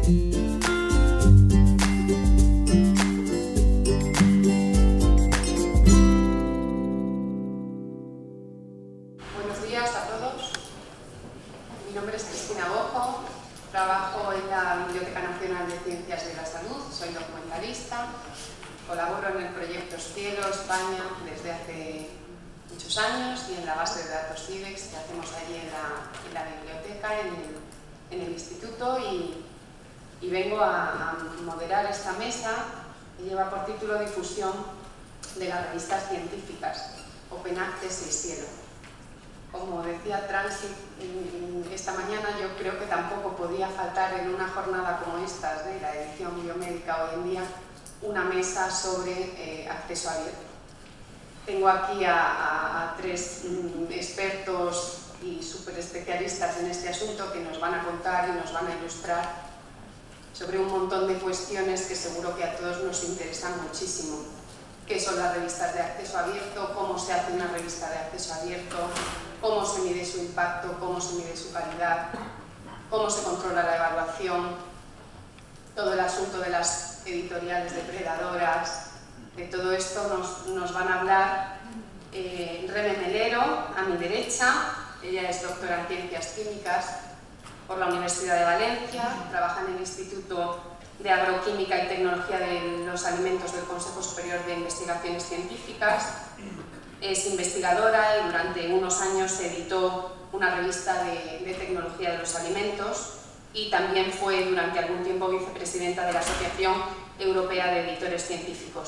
Buenos días a todos. Mi nombre es Cristina Bojo, trabajo en la Biblioteca Nacional de Ciencias de la Salud, soy documentalista, colaboro en el proyecto Cielo España desde hace muchos años y en la base de datos CIDEX que hacemos allí en la biblioteca, en el instituto, y vengo a moderar esta mesa que lleva por título Difusión de las revistas científicas, Open Access y Cielo. Como decía Transi esta mañana, yo creo que tampoco podía faltar en una jornada como esta de la edición biomédica hoy en día una mesa sobre acceso abierto. Tengo aquí a tres expertos y súper especialistas en este asunto que nos van a contar y nos van a ilustrar sobre un montón de cuestiones que seguro que a todos nos interesan muchísimo. ¿Qué son las revistas de acceso abierto? ¿Cómo se hace una revista de acceso abierto? ¿Cómo se mide su impacto? ¿Cómo se mide su calidad? ¿Cómo se controla la evaluación? Todo el asunto de las editoriales depredadoras. De todo esto nos van a hablar Reme Melero, a mi derecha. Ella es doctora en Ciencias Químicas por la Universidad de Valencia, trabaja en el Instituto de Agroquímica y Tecnología de los Alimentos del Consejo Superior de Investigaciones Científicas. Es investigadora y durante unos años editó una revista de tecnología de los alimentos y también fue durante algún tiempo vicepresidenta de la Asociación Europea de Editores Científicos.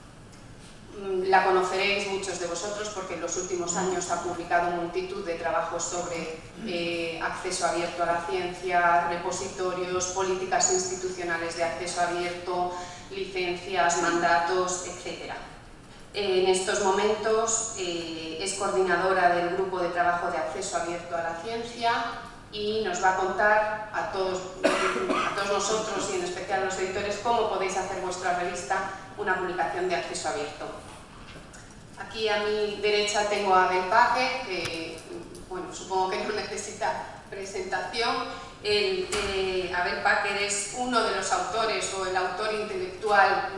La conoceréis muchos de vosotros porque en los últimos años ha publicado multitud de trabajos sobre acceso abierto a la ciencia, repositorios, políticas institucionales de acceso abierto, licencias, mandatos, etc. En estos momentos es coordinadora del Grupo de Trabajo de Acceso Abierto a la Ciencia y nos va a contar a todos nosotros y en especial a los editores cómo podéis hacer vuestra revista una publicación de acceso abierto. Aquí a mi derecha tengo a Abel Packer, que bueno, supongo que no necesita presentación. Abel Packer es uno de los autores o el autor intelectual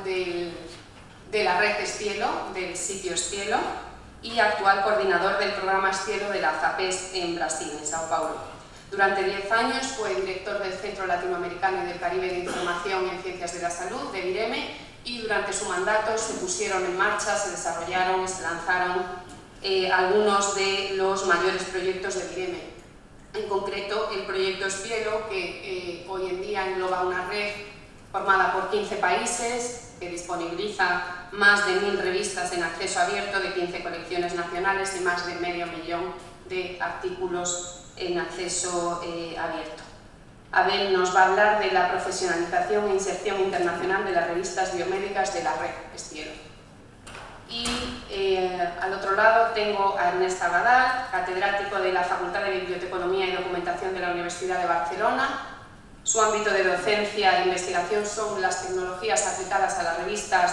de la red Cielo, del sitio Cielo, y actual coordinador del programa Cielo de la FAPES en Brasil, en Sao Paulo. Durante 10 años fue director del Centro Latinoamericano y del Caribe de Información en Ciencias de la Salud, de BIREME, y durante su mandato se pusieron en marcha, se desarrollaron y se lanzaron algunos de los mayores proyectos de BIREME. En concreto, el proyecto Cielo, que hoy en día engloba una red formada por 15 países, que disponibiliza más de 1000 revistas en acceso abierto de 15 colecciones nacionales y más de medio millón de artículos en acceso abierto. Abel nos va a hablar de la profesionalización e inserción internacional de las revistas biomédicas de la red Cielo. Y al otro lado tengo a Ernest Abadal, catedrático de la Facultad de Biblioteconomía y Documentación de la Universidad de Barcelona. Su ámbito de docencia e investigación son las tecnologías aplicadas a las revistas,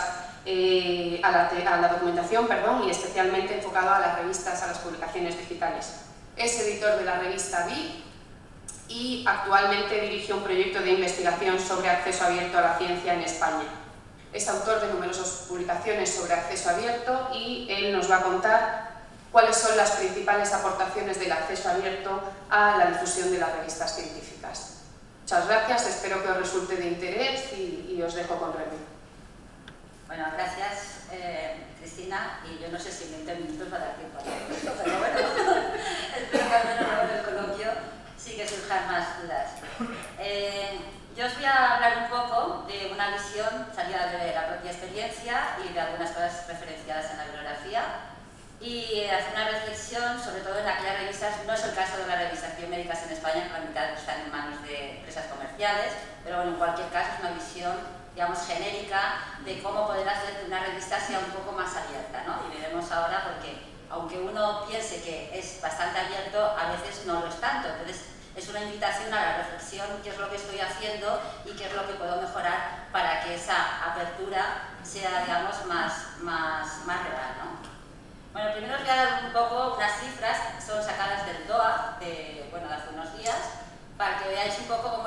a la documentación, y especialmente enfocado a las revistas, a las publicaciones digitales. Es editor de la revista BI y actualmente dirige un proyecto de investigación sobre acceso abierto a la ciencia en España. Es autor de numerosas publicaciones sobre acceso abierto y él nos va a contar cuáles son las principales aportaciones del acceso abierto a la difusión de las revistas científicas. Muchas gracias, espero que os resulte de interés y os dejo con Remy. Bueno, gracias Cristina, y yo no sé si en 20 minutos va a dar tiempo a esto, pero bueno, espero que al menos luego del coloquio sí que surjan más dudas. Yo os voy a hablar un poco de una visión salida de la propia experiencia y de algunas cosas referenciadas en la bibliografía y hacer una reflexión sobre todo en aquellas revistas. No es el caso de las revistas biomédicas en España, que la mitad están en manos de empresas comerciales, pero bueno, en cualquier caso es una visión, digamos, genérica de cómo poder hacer que una revista sea un poco más abierta, ¿no? Y veremos ahora porque, aunque uno piense que es bastante abierto, a veces no lo es tanto. Entonces, es una invitación a la reflexión, qué es lo que estoy haciendo y qué es lo que puedo mejorar para que esa apertura sea, digamos, más real, ¿no? Bueno, primero os voy a dar un poco unas cifras que son sacadas del DOA de hace unos días, para que veáis un poco cómo se han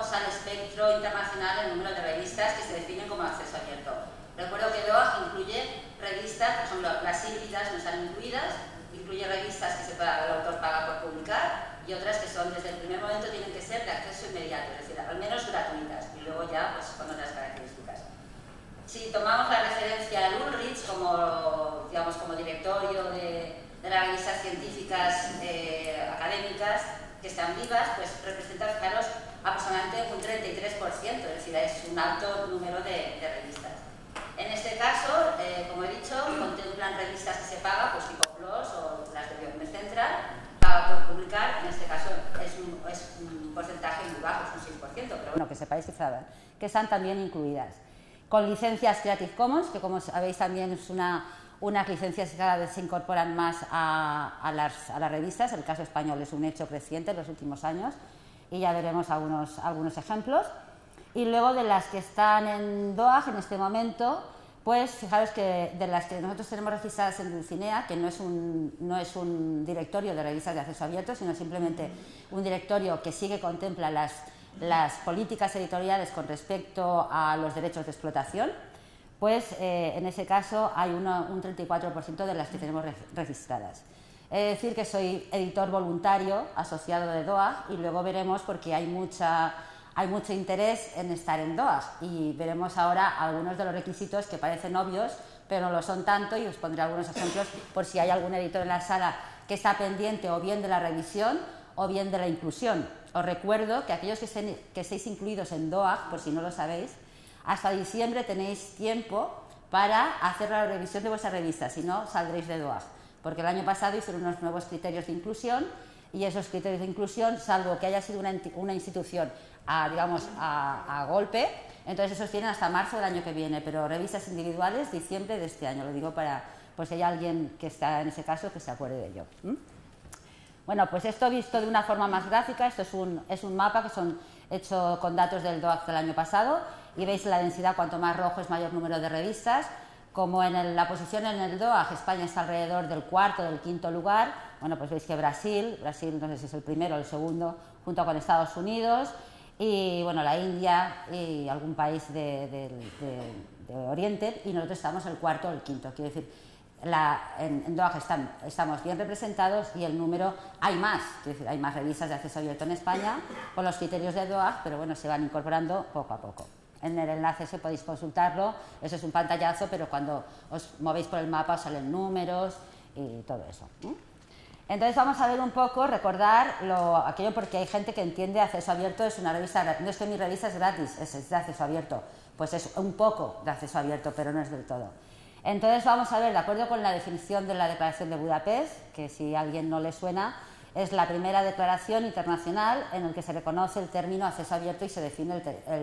espectro internacional el número de revistas que se definen como acceso abierto. Recuerdo que DOAG incluye revistas, por ejemplo, las híbridas no están incluidas, incluye revistas que el autor paga por publicar y otras que son desde el primer momento tienen que ser de acceso inmediato, es decir, al menos gratuitas y luego ya pues, con otras características. Si tomamos la referencia al Ulrich como, digamos, como directorio de las revistas científicas académicas que están vivas, pues representa, fijaros, aproximadamente un 33%, es decir, es un alto número de revistas. En este caso, como he dicho, contemplan revistas que se pagan, pues tipo PLOS o las de Biomed Central, paga por publicar, en este caso es un porcentaje muy bajo, es un 6%, pero bueno, que sepáis que están también incluidas. Con licencias Creative Commons, que como sabéis también es unas licencias que cada vez se incorporan más a las revistas, el caso español es un hecho creciente en los últimos años y ya veremos algunos ejemplos. Y luego de las que están en DOAG en este momento, pues fijaros que de las que nosotros tenemos registradas en Dulcinea, que no es un directorio de revistas de acceso abierto, sino simplemente un directorio que sí que contempla las políticas editoriales con respecto a los derechos de explotación, pues en ese caso hay un 34% de las que tenemos registradas. He de decir que soy editor voluntario asociado de DOAG y luego veremos porque hay mucho interés en estar en DOAG y veremos ahora algunos de los requisitos que parecen obvios, pero no lo son tanto y os pondré algunos ejemplos por si hay algún editor en la sala que está pendiente o bien de la revisión o bien de la inclusión. Os recuerdo que aquellos que estéis incluidos en DOAG, por si no lo sabéis, hasta diciembre tenéis tiempo para hacer la revisión de vuestra revista, si no saldréis de DOAG, porque el año pasado hicieron unos nuevos criterios de inclusión y esos criterios de inclusión, salvo que haya sido una institución a golpe, entonces esos tienen hasta marzo del año que viene, pero revistas individuales diciembre de este año, lo digo para si hay alguien que está en ese caso que se acuerde de ello. Bueno, pues esto visto de una forma más gráfica, esto es un mapa que son hecho con datos del DOAG del año pasado y veis la densidad, cuanto más rojo es mayor número de revistas. Como en la posición en el DOAG, España está alrededor del cuarto, del quinto lugar, bueno, pues veis que Brasil no sé si es el primero o el segundo, junto con Estados Unidos, y bueno, la India y algún país de Oriente, y nosotros estamos el cuarto o el quinto, quiero decir, en DOAG estamos bien representados y el número, hay más, quiero decir, hay más revistas de acceso abierto en España con los criterios de DOAG, pero bueno, se van incorporando poco a poco. En el enlace se podéis consultarlo, eso es un pantallazo, pero cuando os movéis por el mapa os salen números y todo eso. Entonces vamos a ver un poco, recordar aquello, porque hay gente que entiende acceso abierto es una revista, no es que mi revista es gratis, es de acceso abierto, pues es un poco de acceso abierto, pero no es del todo. Entonces vamos a ver, de acuerdo con la definición de la Declaración de Budapest, que si a alguien no le suena, es la primera declaración internacional en la que se reconoce el término acceso abierto y se define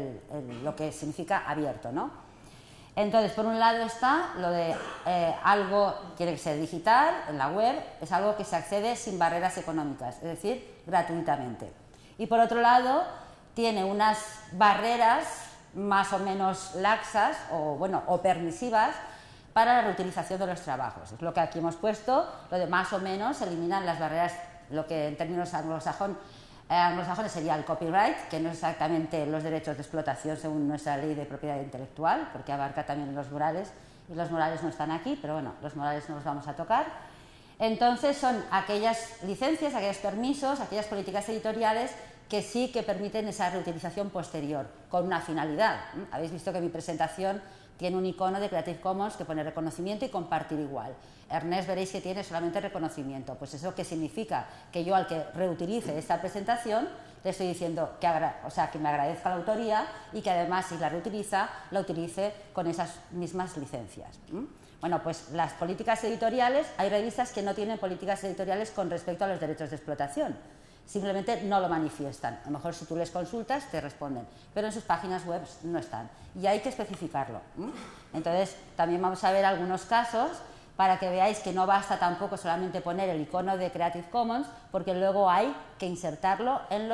lo que significa abierto, ¿no? Entonces, por un lado está lo de algo tiene que ser digital, en la web, es algo que se accede sin barreras económicas, es decir, gratuitamente. Y por otro lado, tiene unas barreras más o menos laxas o permisivas para la reutilización de los trabajos. Es lo que aquí hemos puesto, lo de más o menos eliminan las barreras, lo que en términos anglosajones sería el copyright, que no es exactamente los derechos de explotación según nuestra ley de propiedad intelectual, porque abarca también los morales, y los morales no están aquí, pero bueno, los morales no los vamos a tocar. Entonces son aquellas licencias, aquellos permisos, aquellas políticas editoriales que sí que permiten esa reutilización posterior, con una finalidad. Habéis visto que mi presentación tiene un icono de Creative Commons que pone reconocimiento y compartir igual. Ernest veréis que tiene solamente reconocimiento. Pues eso que significa que yo al que reutilice esta presentación le estoy diciendo que me agradezca la autoría y que además si la reutiliza, la utilice con esas mismas licencias. Bueno, pues las políticas editoriales, hay revistas que no tienen políticas editoriales con respecto a los derechos de explotación. Simplemente no lo manifiestan. A lo mejor si tú les consultas te responden, pero en sus páginas web no están y hay que especificarlo. Entonces también vamos a ver algunos casos para que veáis que no basta tampoco solamente poner el icono de Creative Commons, porque luego hay que insertarlo en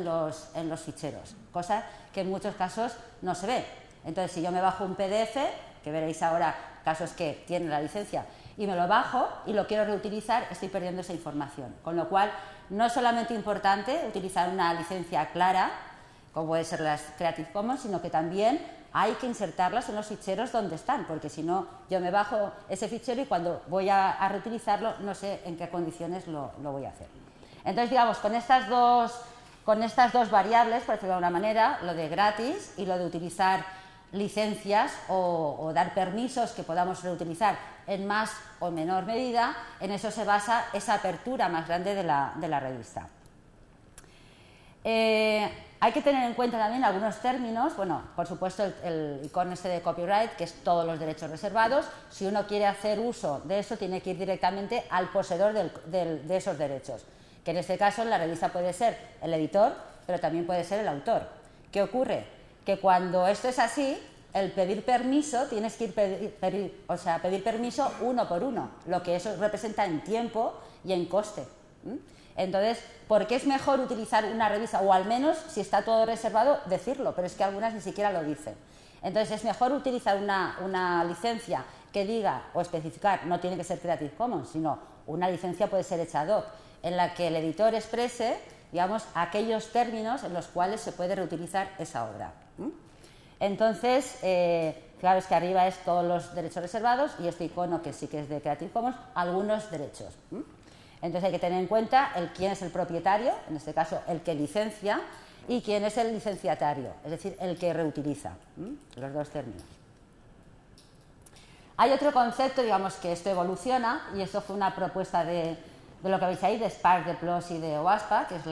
los ficheros, cosa que en muchos casos no se ve. Entonces si yo me bajo un PDF, que veréis ahora casos que tienen la licencia, y me lo bajo y lo quiero reutilizar, estoy perdiendo esa información. Con lo cual, no es solamente importante utilizar una licencia clara, como puede ser las Creative Commons, sino que también hay que insertarlas en los ficheros donde están, porque si no, yo me bajo ese fichero y cuando voy a reutilizarlo no sé en qué condiciones lo voy a hacer. Entonces, digamos, con estas dos variables, por decirlo de alguna manera, lo de gratis y lo de utilizar licencias o dar permisos que podamos reutilizar en más o menor medida, en eso se basa esa apertura más grande de la revista. Hay que tener en cuenta también algunos términos, bueno, por supuesto el icono este de copyright, que es todos los derechos reservados. Si uno quiere hacer uso de eso, tiene que ir directamente al poseedor de esos derechos, que en este caso en la revista puede ser el editor, pero también puede ser el autor. ¿Qué ocurre? Que cuando esto es así, el pedir permiso, tienes que pedir permiso uno por uno, lo que eso representa en tiempo y en coste. Entonces, ¿por qué es mejor utilizar una revista? O al menos, si está todo reservado, decirlo, pero es que algunas ni siquiera lo dicen. Entonces, es mejor utilizar una licencia que diga o especificar, no tiene que ser Creative Commons, sino una licencia puede ser hecha ad hoc, en la que el editor exprese, digamos, aquellos términos en los cuales se puede reutilizar esa obra. Entonces, claro, es que arriba es todos los derechos reservados y este icono que sí que es de Creative Commons, algunos derechos. Entonces hay que tener en cuenta quién es el propietario, en este caso el que licencia, y quién es el licenciatario, es decir, el que reutiliza, los dos términos. Hay otro concepto, digamos, que esto evoluciona, y esto fue una propuesta de lo que veis ahí, de Spark, de PLOS y de OASPA, que es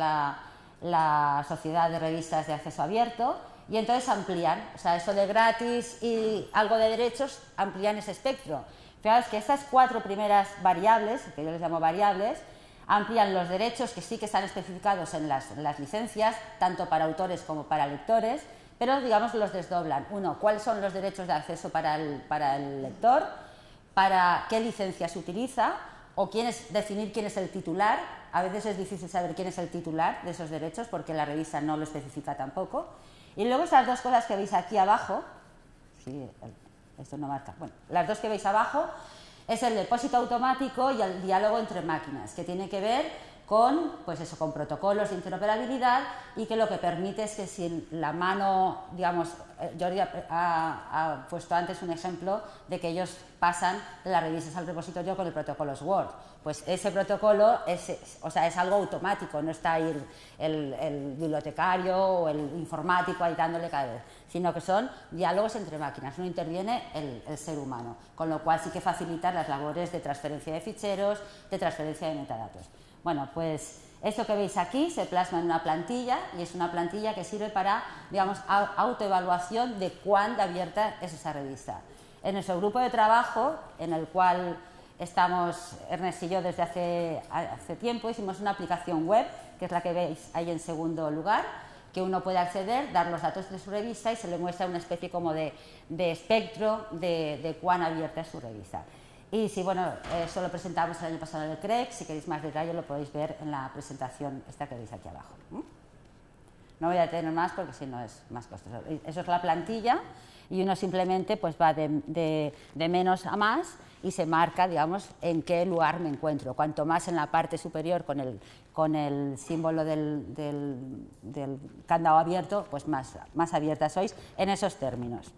la Sociedad de Revistas de Acceso Abierto, y entonces amplían, o sea, eso de gratis y algo de derechos, amplían ese espectro. Fijaos que estas 4 primeras variables, que yo les llamo variables, amplían los derechos que sí que están especificados en las licencias, tanto para autores como para lectores, pero digamos los desdoblan. Uno, ¿cuáles son los derechos de acceso para el lector? ¿Para qué licencia se utiliza? O definir quién es el titular. A veces es difícil saber quién es el titular de esos derechos porque la revista no lo especifica tampoco. Y luego esas dos cosas que veis aquí abajo, sí, esto no marca, bueno, las dos que veis abajo es el depósito automático y el diálogo entre máquinas, que tiene que ver con, pues eso, con protocolos de interoperabilidad y que lo que permite es que si la mano, digamos, Jordi ha puesto antes un ejemplo de que ellos pasan de las revistas al repositorio con el protocolo Word. Pues ese protocolo es algo automático, no está ahí el bibliotecario o el informático ahí dándole cada vez, sino que son diálogos entre máquinas, no interviene el ser humano, con lo cual sí que facilita las labores de transferencia de ficheros, de transferencia de metadatos. Bueno, pues esto que veis aquí se plasma en una plantilla y es una plantilla que sirve para, digamos, autoevaluación de cuán de abierta es esa revista. En nuestro grupo de trabajo, en el cual estamos Ernest y yo desde hace tiempo, hicimos una aplicación web, que es la que veis ahí en segundo lugar, que uno puede acceder, dar los datos de su revista y se le muestra una especie como de espectro de cuán abierta es su revista. Y si, bueno, eso lo presentamos el año pasado en el CREC, si queréis más detalle lo podéis ver en la presentación esta que veis aquí abajo. No voy a detener más porque si no es más costoso. Eso es la plantilla y uno simplemente pues va de menos a más y se marca, digamos, en qué lugar me encuentro. Cuanto más en la parte superior con el símbolo del candado abierto, pues más abierta sois en esos términos.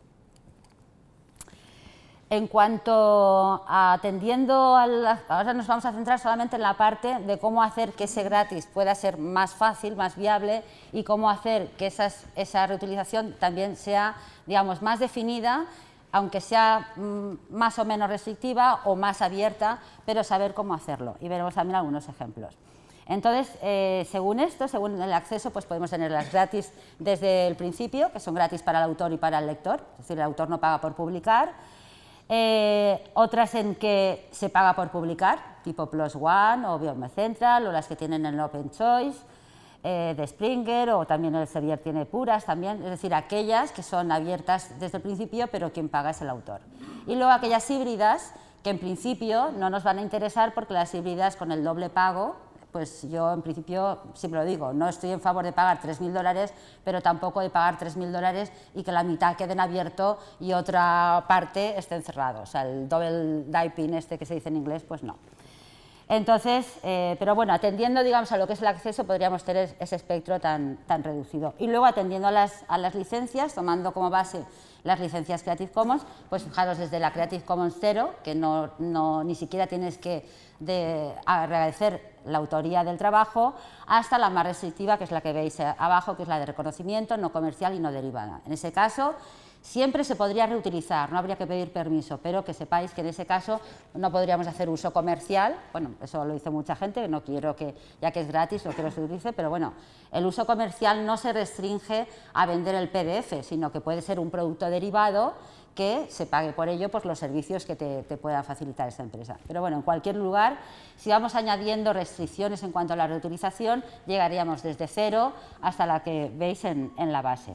En cuanto a ahora nos vamos a centrar solamente en la parte de cómo hacer que ese gratis pueda ser más fácil, más viable y cómo hacer que esa reutilización también sea, digamos, más definida, aunque sea más o menos restrictiva o más abierta, pero saber cómo hacerlo. Y veremos también algunos ejemplos. Entonces, según esto, según el acceso, pues podemos tenerlas gratis desde el principio, que son gratis para el autor y para el lector, es decir, el autor no paga por publicar. Otras en que se paga por publicar, tipo PLOS ONE o Biome Central, o las que tienen el Open Choice de Springer, o también el Elsevier tiene puras también, es decir, aquellas que son abiertas desde el principio, pero quien paga es el autor. Y luego aquellas híbridas que en principio no nos van a interesar porque las híbridas con el doble pago, pues yo en principio siempre lo digo, no estoy en favor de pagar $3.000, pero tampoco de pagar $3.000 y que la mitad quede en abierto y otra parte esté encerrado. O sea, el double dipping este que se dice en inglés, pues no. Entonces, pero bueno, atendiendo, digamos, a lo que es el acceso, podríamos tener ese espectro tan reducido. Y luego, atendiendo a las licencias, tomando como base las licencias Creative Commons, pues fijaros, desde la Creative Commons 0, que ni siquiera tienes que agradecer la autoría del trabajo, hasta la más restrictiva, que es la que veis abajo, que es la de reconocimiento, no comercial y no derivada. En ese caso, siempre se podría reutilizar, no habría que pedir permiso, pero que sepáis que en ese caso no podríamos hacer uso comercial. Bueno, eso lo dice mucha gente, no quiero que, ya que es gratis, lo quiero que se utilice, pero bueno, el uso comercial no se restringe a vender el PDF, sino que puede ser un producto derivado que se pague por ello pues, los servicios que te pueda facilitar esta empresa. Pero bueno, en cualquier lugar, si vamos añadiendo restricciones en cuanto a la reutilización, llegaríamos desde 0 hasta la que veis en la base.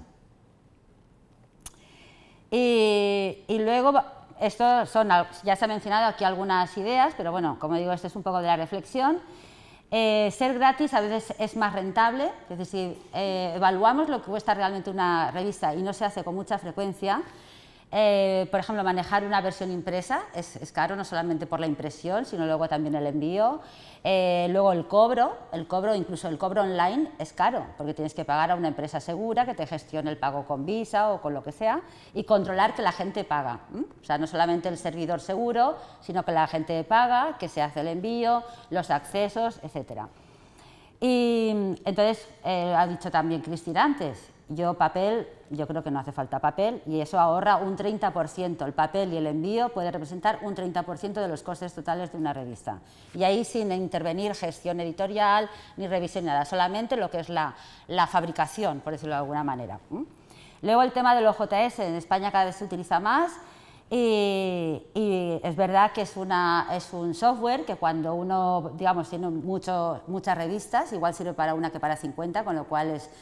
Y luego, esto son, ya se ha mencionado aquí algunas ideas, pero bueno, como digo, esto es un poco de la reflexión. Ser gratis a veces es más rentable, es decir, si evaluamos lo que cuesta realmente una revista y no se hace con mucha frecuencia. Por ejemplo, manejar una versión impresa es caro, no solamente por la impresión, sino luego también el envío. Luego el cobro, incluso el cobro online es caro, porque tienes que pagar a una empresa segura que te gestione el pago con Visa o con lo que sea y controlar que la gente paga. O sea, no solamente el servidor seguro, sino que la gente paga, que se hace el envío, los accesos, etc. Y entonces, ha dicho también Cristina antes, yo creo que no hace falta papel y eso ahorra un 30%. El papel y el envío puede representar un 30% de los costes totales de una revista. Y ahí sin intervenir gestión editorial ni revisión, nada, solamente lo que es la fabricación, por decirlo de alguna manera. Luego el tema del OJS, en España cada vez se utiliza más y es verdad que es un software que cuando uno, digamos, tiene muchas revistas, igual sirve para una que para 50, con lo cual es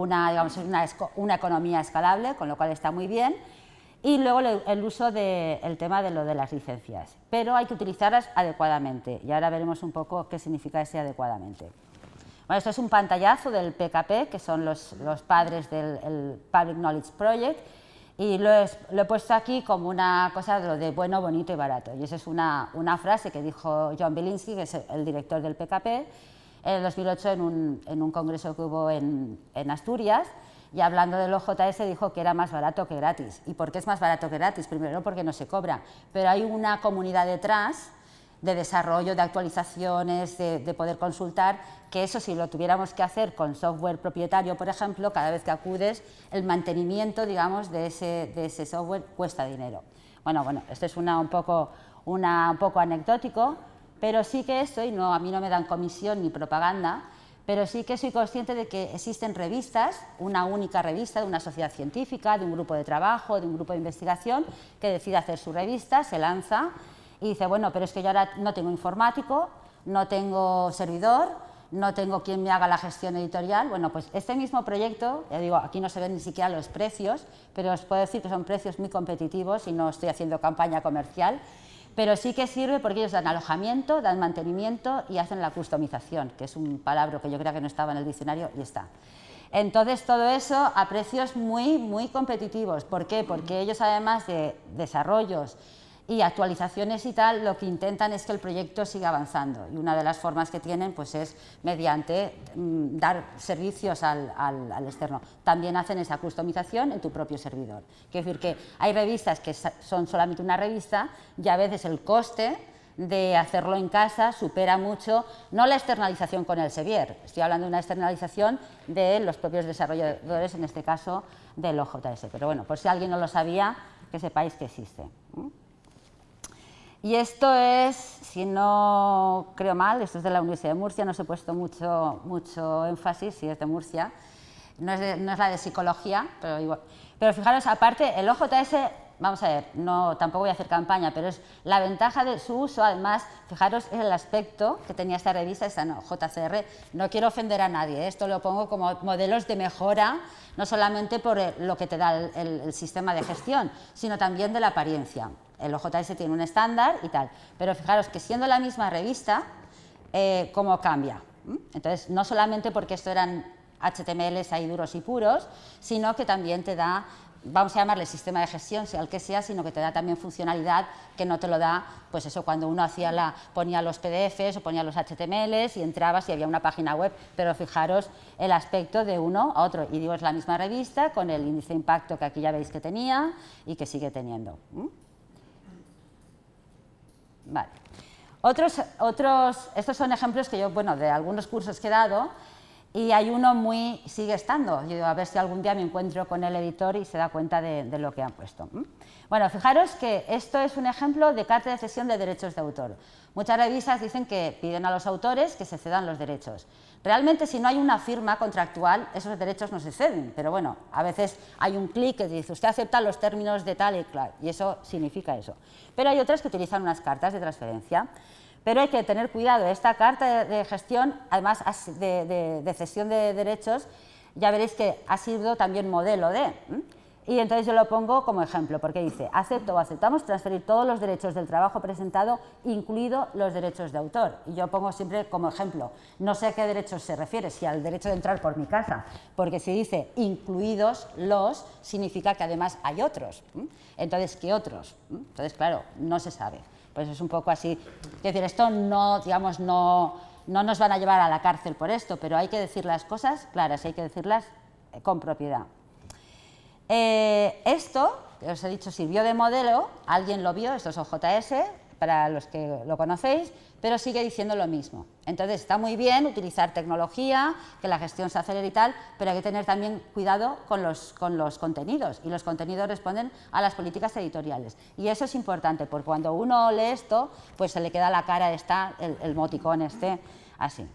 una economía escalable, con lo cual está muy bien. Y luego el uso del tema de lo de las licencias, pero hay que utilizarlas adecuadamente y ahora veremos un poco qué significa ese adecuadamente. Bueno, esto es un pantallazo del PKP, que son los padres del Public Knowledge Project, y lo he puesto aquí como una cosa de lo de bueno, bonito y barato. Y esa es una frase que dijo John Bielinski, que es el director del PKP, en el 2008 en un congreso que hubo en Asturias, y hablando del OJS dijo que era más barato que gratis. ¿Y por qué es más barato que gratis? Primero porque no se cobra, pero hay una comunidad detrás de desarrollo, de actualizaciones, de poder consultar, que eso si lo tuviéramos que hacer con software propietario, por ejemplo, cada vez que acudes, el mantenimiento, digamos, de ese software cuesta dinero. Bueno, esto es un poco anecdótico, pero sí que esto, y a mí no me dan comisión ni propaganda, pero sí que soy consciente de que existen revistas, una única revista de una sociedad científica, de un grupo de trabajo, de un grupo de investigación, que decide hacer su revista, se lanza y dice, bueno, pero es que yo ahora no tengo informático, no tengo servidor, no tengo quien me haga la gestión editorial. Bueno, pues este mismo proyecto, ya digo, aquí no se ven ni siquiera los precios, pero os puedo decir que son precios muy competitivos y no estoy haciendo campaña comercial, pero sí que sirve porque ellos dan alojamiento, dan mantenimiento y hacen la customización, que es un palabra que yo creo que no estaba en el diccionario y está. Entonces, todo eso a precios muy, muy competitivos. ¿Por qué? Porque ellos, además de desarrollos y actualizaciones y tal, lo que intentan es que el proyecto siga avanzando y una de las formas que tienen pues es mediante dar servicios al externo. También hacen esa customización en tu propio servidor. Quiere decir que hay revistas que son solamente una revista y a veces el coste de hacerlo en casa supera mucho, no la externalización con el Sevier, estoy hablando de una externalización de los propios desarrolladores, en este caso del OJS. Pero bueno, por si alguien no lo sabía, que sepáis que existe. Y esto es, si no creo mal, esto es de la Universidad de Murcia, no os he puesto mucho énfasis, si es de Murcia, no es la de psicología, pero igual. Pero fijaros, aparte, el OJS, vamos a ver, tampoco voy a hacer campaña, pero es la ventaja de su uso, además, fijaros, es el aspecto que tenía esta revista, esta JCR, no quiero ofender a nadie, esto lo pongo como modelos de mejora, no solamente por lo que te da el sistema de gestión, sino también de la apariencia. El OJS tiene un estándar y tal, pero fijaros que siendo la misma revista, cómo cambia. Entonces, no solamente porque esto eran HTMLs ahí duros y puros, sino que también te da vamos a llamarle sistema de gestión, sea el que sea, sino que te da también funcionalidad que no te lo da, pues eso, cuando uno ponía los PDFs o ponía los HTMLs y entrabas y había una página web, pero fijaros el aspecto de uno a otro. Y digo, es la misma revista con el índice de impacto que aquí ya veis que tenía y que sigue teniendo. Vale. Estos son ejemplos que yo, bueno, de algunos cursos que he dado, y hay uno sigue estando. Yo digo, a ver si algún día me encuentro con el editor y se da cuenta de lo que han puesto. Bueno, fijaros que esto es un ejemplo de carta de cesión de derechos de autor. Muchas revistas dicen que piden a los autores que se cedan los derechos. Realmente, si no hay una firma contractual, esos derechos no se ceden, pero bueno, a veces hay un clic que dice, usted acepta los términos de tal y claro, y eso significa eso. Pero hay otras que utilizan unas cartas de transferencia. Pero hay que tener cuidado, esta carta de gestión, además de cesión de derechos, ya veréis que ha sido también modelo de. Y entonces yo lo pongo como ejemplo, porque dice, acepto o aceptamos transferir todos los derechos del trabajo presentado, incluidos los derechos de autor. Y yo pongo siempre como ejemplo, no sé a qué derechos se refiere, si al derecho de entrar por mi casa, porque si dice incluidos los, significa que además hay otros. Entonces, ¿qué otros? Entonces, claro, no se sabe. Pues es un poco así. Es decir, esto no, digamos, no nos van a llevar a la cárcel por esto, pero hay que decir las cosas claras, hay que decirlas con propiedad. Esto, que os he dicho, sirvió de modelo, alguien lo vio, esto es OJS, para los que lo conocéis, pero sigue diciendo lo mismo. Entonces, está muy bien utilizar tecnología, que la gestión se acelere y tal, pero hay que tener también cuidado con los contenidos, y los contenidos responden a las políticas editoriales. Y eso es importante, porque cuando uno lee esto, pues se le queda la cara el emoticón así.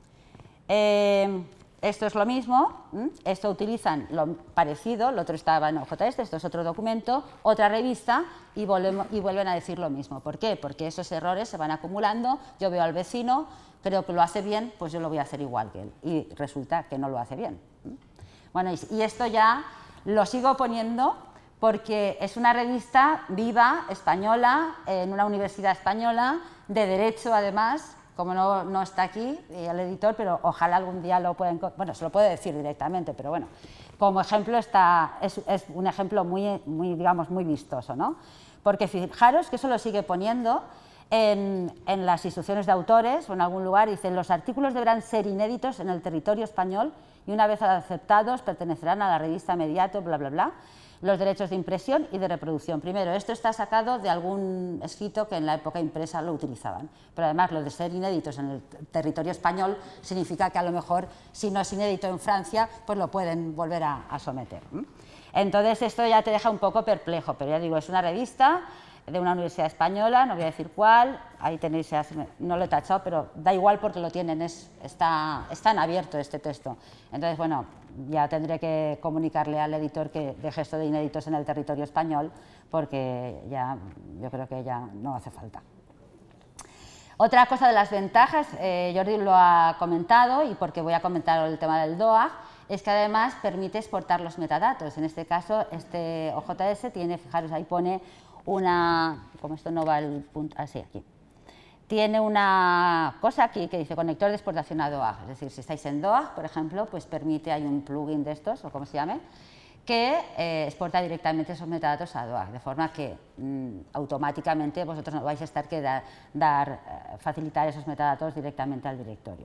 Esto es lo mismo, esto utilizan lo parecido, el otro estaba en OJS, esto es otro documento, otra revista y vuelven a decir lo mismo. ¿Por qué? Porque esos errores se van acumulando, yo veo al vecino, creo que lo hace bien, pues yo lo voy a hacer igual que él y resulta que no lo hace bien. Bueno, y esto ya lo sigo poniendo porque es una revista viva, española, en una universidad española, de derecho además. Como no está aquí el editor, pero ojalá algún día lo pueda encontrar, bueno, se lo puede decir directamente, pero bueno, como ejemplo es un ejemplo digamos, muy vistoso, ¿no? Porque fijaros que eso lo sigue poniendo en las instrucciones de autores o en algún lugar, dicen, los artículos deberán ser inéditos en el territorio español y una vez aceptados pertenecerán a la revista Mediato, bla, bla, bla. Los derechos de impresión y de reproducción. Primero, esto está sacado de algún escrito que en la época impresa lo utilizaban, pero además lo de ser inéditos en el territorio español significa que a lo mejor si no es inédito en Francia, pues lo pueden volver a someter. Entonces esto ya te deja un poco perplejo, pero ya digo, es una revista de una universidad española, no voy a decir cuál, ahí tenéis, no lo he tachado, pero da igual porque lo tienen, está en abierto este texto. Entonces, bueno, ya tendré que comunicarle al editor que deje esto de inéditos en el territorio español, porque ya, yo creo que ya no hace falta. Otra cosa de las ventajas, Jordi lo ha comentado, y porque voy a comentar el tema del DOAG, es que además permite exportar los metadatos. En este caso, este OJS tiene, fijaros, ahí pone una, como esto no va el punto, así aquí, tiene una cosa aquí que dice conector de exportación a DOAG, es decir, si estáis en DOAG, por ejemplo, pues permite, hay un plugin de estos, o como se llame, que exporta directamente esos metadatos a DOAG, de forma que automáticamente vosotros no vais a estar que facilitar esos metadatos directamente al directorio.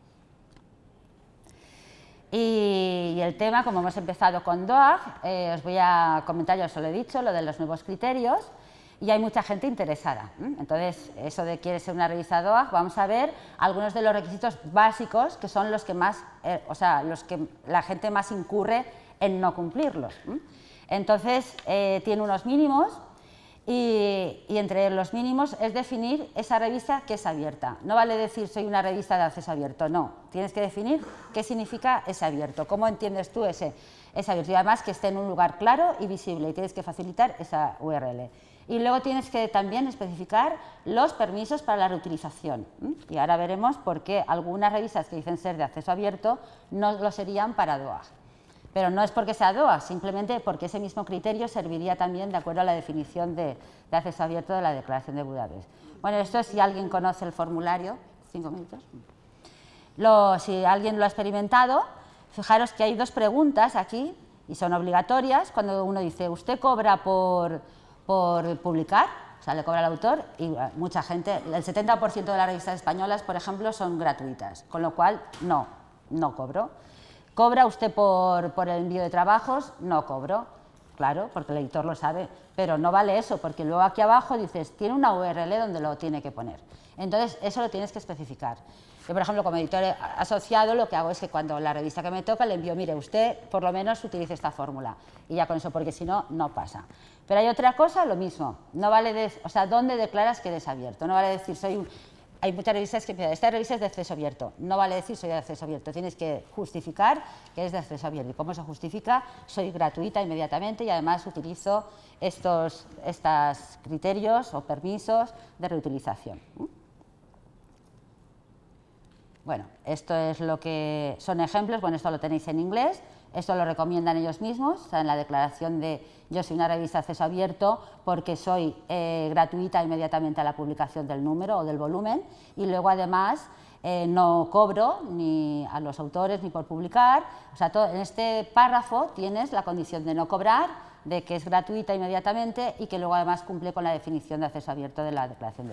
Y el tema, como hemos empezado con DOAG, os voy a comentar, ya os lo he dicho, lo de los nuevos criterios, y hay mucha gente interesada. Entonces, eso de quiere ser una revista DOAG, vamos a ver algunos de los requisitos básicos que son los que más, los que la gente más incurre en no cumplirlos. Entonces, tiene unos mínimos y entre los mínimos es definir esa revista que es abierta. No vale decir soy una revista de acceso abierto, no. Tienes que definir qué significa ese abierto, cómo entiendes tú ese abierto y además que esté en un lugar claro y visible y tienes que facilitar esa URL. Y luego tienes que también especificar los permisos para la reutilización. Y ahora veremos por qué algunas revistas que dicen ser de acceso abierto no lo serían para DOAG. Pero no es porque sea DOAG, simplemente porque ese mismo criterio serviría también de acuerdo a la definición de acceso abierto de la Declaración de Budapest. Bueno, esto es si alguien conoce el formulario. 5 minutos. Si alguien lo ha experimentado, fijaros que hay dos preguntas aquí y son obligatorias, cuando uno dice, ¿usted cobra por publicar? O sea, le cobra al autor y mucha gente, el 70% de las revistas españolas, por ejemplo, son gratuitas, con lo cual no cobro. ¿Cobra usted por el envío de trabajos? No cobro, claro, porque el editor lo sabe, pero no vale eso, porque luego aquí abajo dices, tiene una URL donde lo tiene que poner. Entonces, eso lo tienes que especificar. Yo, por ejemplo, como editor asociado, lo que hago es que cuando la revista que me toca le envío, mire, usted por lo menos utilice esta fórmula, y ya con eso, porque si no, no pasa. Pero hay otra cosa, lo mismo, no vale, o sea, ¿dónde declaras que eres abierto? No vale decir, hay muchas revistas que empiezan, esta revista es de acceso abierto, no vale decir soy de acceso abierto, tienes que justificar que es de acceso abierto. ¿Y cómo se justifica? Soy gratuita inmediatamente y además utilizo estos criterios o permisos de reutilización. Bueno, esto es lo que son ejemplos, bueno, esto lo tenéis en inglés, esto lo recomiendan ellos mismos, o sea, en la declaración de yo soy una revista de acceso abierto porque soy gratuita inmediatamente a la publicación del número o del volumen y luego además no cobro ni a los autores ni por publicar, o sea, en este párrafo tienes la condición de no cobrar, de que es gratuita inmediatamente y que luego además cumple con la definición de acceso abierto de la Declaración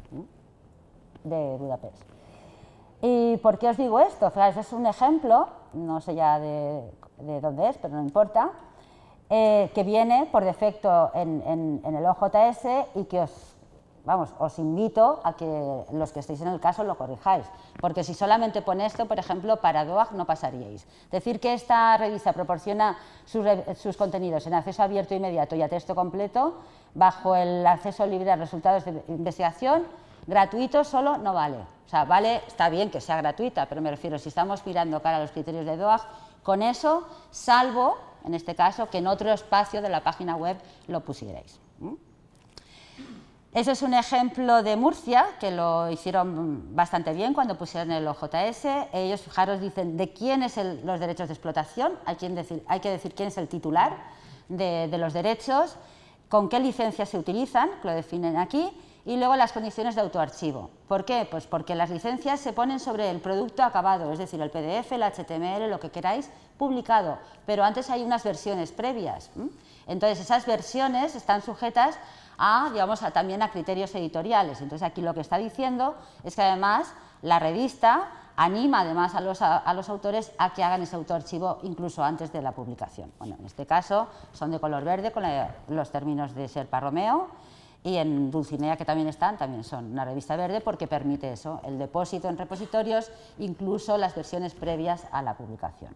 de Budapest. ¿Y por qué os digo esto? Fijaos, es un ejemplo, no sé ya de dónde es, pero no importa, que viene por defecto en el OJS y que os invito a que los que estéis en el caso lo corrijáis, porque si solamente pone esto, por ejemplo, para DOAG no pasaríais. Decir que esta revista proporciona sus contenidos en acceso abierto inmediato y a texto completo, bajo el acceso libre a resultados de investigación, gratuito solo no vale. O sea, vale, está bien que sea gratuita, pero me refiero, si estamos mirando cara a los criterios de DOAG, con eso, salvo, en este caso, que en otro espacio de la página web lo pusierais. Ese es un ejemplo de Murcia, que lo hicieron bastante bien cuando pusieron el OJS. Ellos, fijaros, dicen de quién es los derechos de explotación, hay que decir quién es el titular de los derechos, con qué licencias se utilizan, que lo definen aquí, y luego las condiciones de autoarchivo. ¿Por qué? Pues porque las licencias se ponen sobre el producto acabado, es decir, el PDF, el HTML, lo que queráis, publicado, pero antes hay unas versiones previas. Entonces, esas versiones están sujetas a, digamos, también a criterios editoriales. Entonces, aquí lo que está diciendo es que además la revista anima además a los autores a que hagan ese autoarchivo incluso antes de la publicación. Bueno, en este caso son de color verde con los términos de Sherpa Romeo, y en Dulcinea, que también están, también son una revista verde porque permite eso, el depósito en repositorios, incluso las versiones previas a la publicación.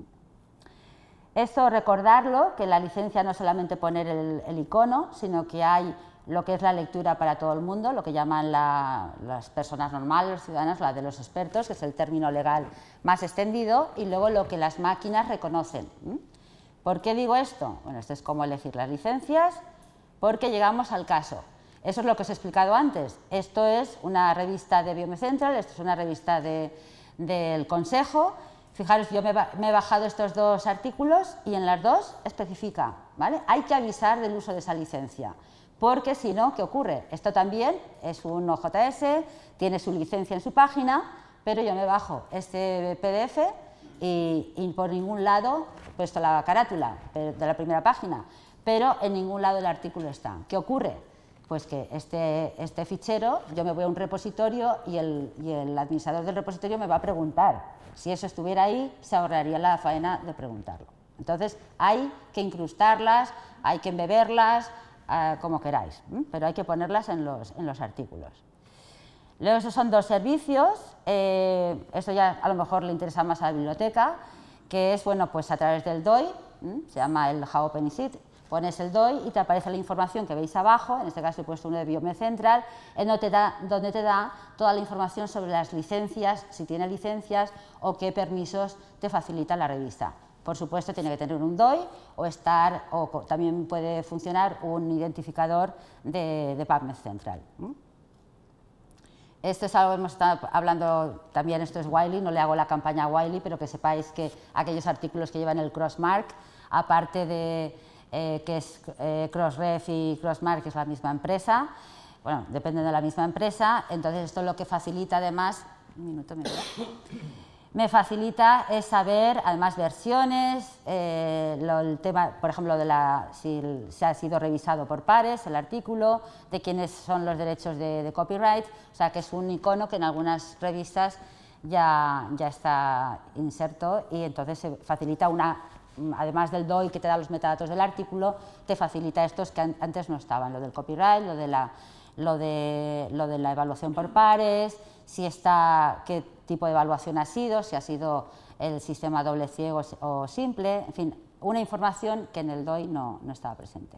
Esto, recordarlo, que la licencia no es solamente poner el icono, sino que hay lo que es la lectura para todo el mundo, lo que llaman las personas normales, los ciudadanos, la de los expertos, que es el término legal más extendido, y luego lo que las máquinas reconocen. ¿Por qué digo esto? Bueno, esto es cómo elegir las licencias, porque llegamos al caso. Eso es lo que os he explicado antes. Esto es una revista de Biome Central, esto es una revista del Consejo. Fijaros, yo me he bajado estos dos artículos y en las dos especifica, ¿vale? Hay que avisar del uso de esa licencia, porque si no, ¿qué ocurre? Esto también es un OJS, tiene su licencia en su página, pero yo me bajo este PDF y por ningún lado he puesto la carátula de la primera página, pero en ningún lado el artículo está. ¿Qué ocurre? Pues que este fichero, yo me voy a un repositorio y el administrador del repositorio me va a preguntar. Si eso estuviera ahí, se ahorraría la faena de preguntarlo. Entonces, hay que incrustarlas, hay que embeberlas, como queráis, pero hay que ponerlas en los artículos. Luego, esos son dos servicios, esto ya a lo mejor le interesa más a la biblioteca, que es, bueno, pues a través del DOI, se llama el How Open Is It. Pones el DOI y te aparece la información que veis abajo, en este caso he puesto uno de Biome Central, donde te da toda la información sobre las licencias, si tiene licencias o qué permisos te facilita la revista. Por supuesto, tiene que tener un DOI o también puede funcionar un identificador de PubMed Central. Esto es algo que hemos estado hablando también, esto es Wiley, no le hago la campaña a Wiley, pero que sepáis que aquellos artículos que llevan el Crossmark, aparte de que es Crossref y Crossmark, que es la misma empresa, bueno, dependen de la misma empresa, entonces esto lo que facilita además, un minuto me queda, me facilita es saber, además, versiones, el tema, por ejemplo, si se ha sido revisado por pares, el artículo, de quiénes son los derechos de copyright, o sea, que es un icono que en algunas revistas ya está inserto y entonces se facilita además del DOI que te da los metadatos del artículo, te facilita estos que antes no estaban, lo del copyright, lo de la evaluación por pares, qué tipo de evaluación ha sido, si ha sido el sistema doble ciego o simple, en fin, una información que en el DOI no estaba presente.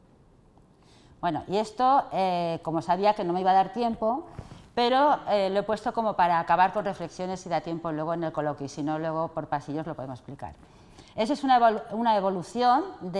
Bueno, y esto, como sabía que no me iba a dar tiempo, pero lo he puesto como para acabar con reflexiones si da tiempo luego en el coloquio, y si no, luego por pasillos lo podemos explicar. Eso es una evolución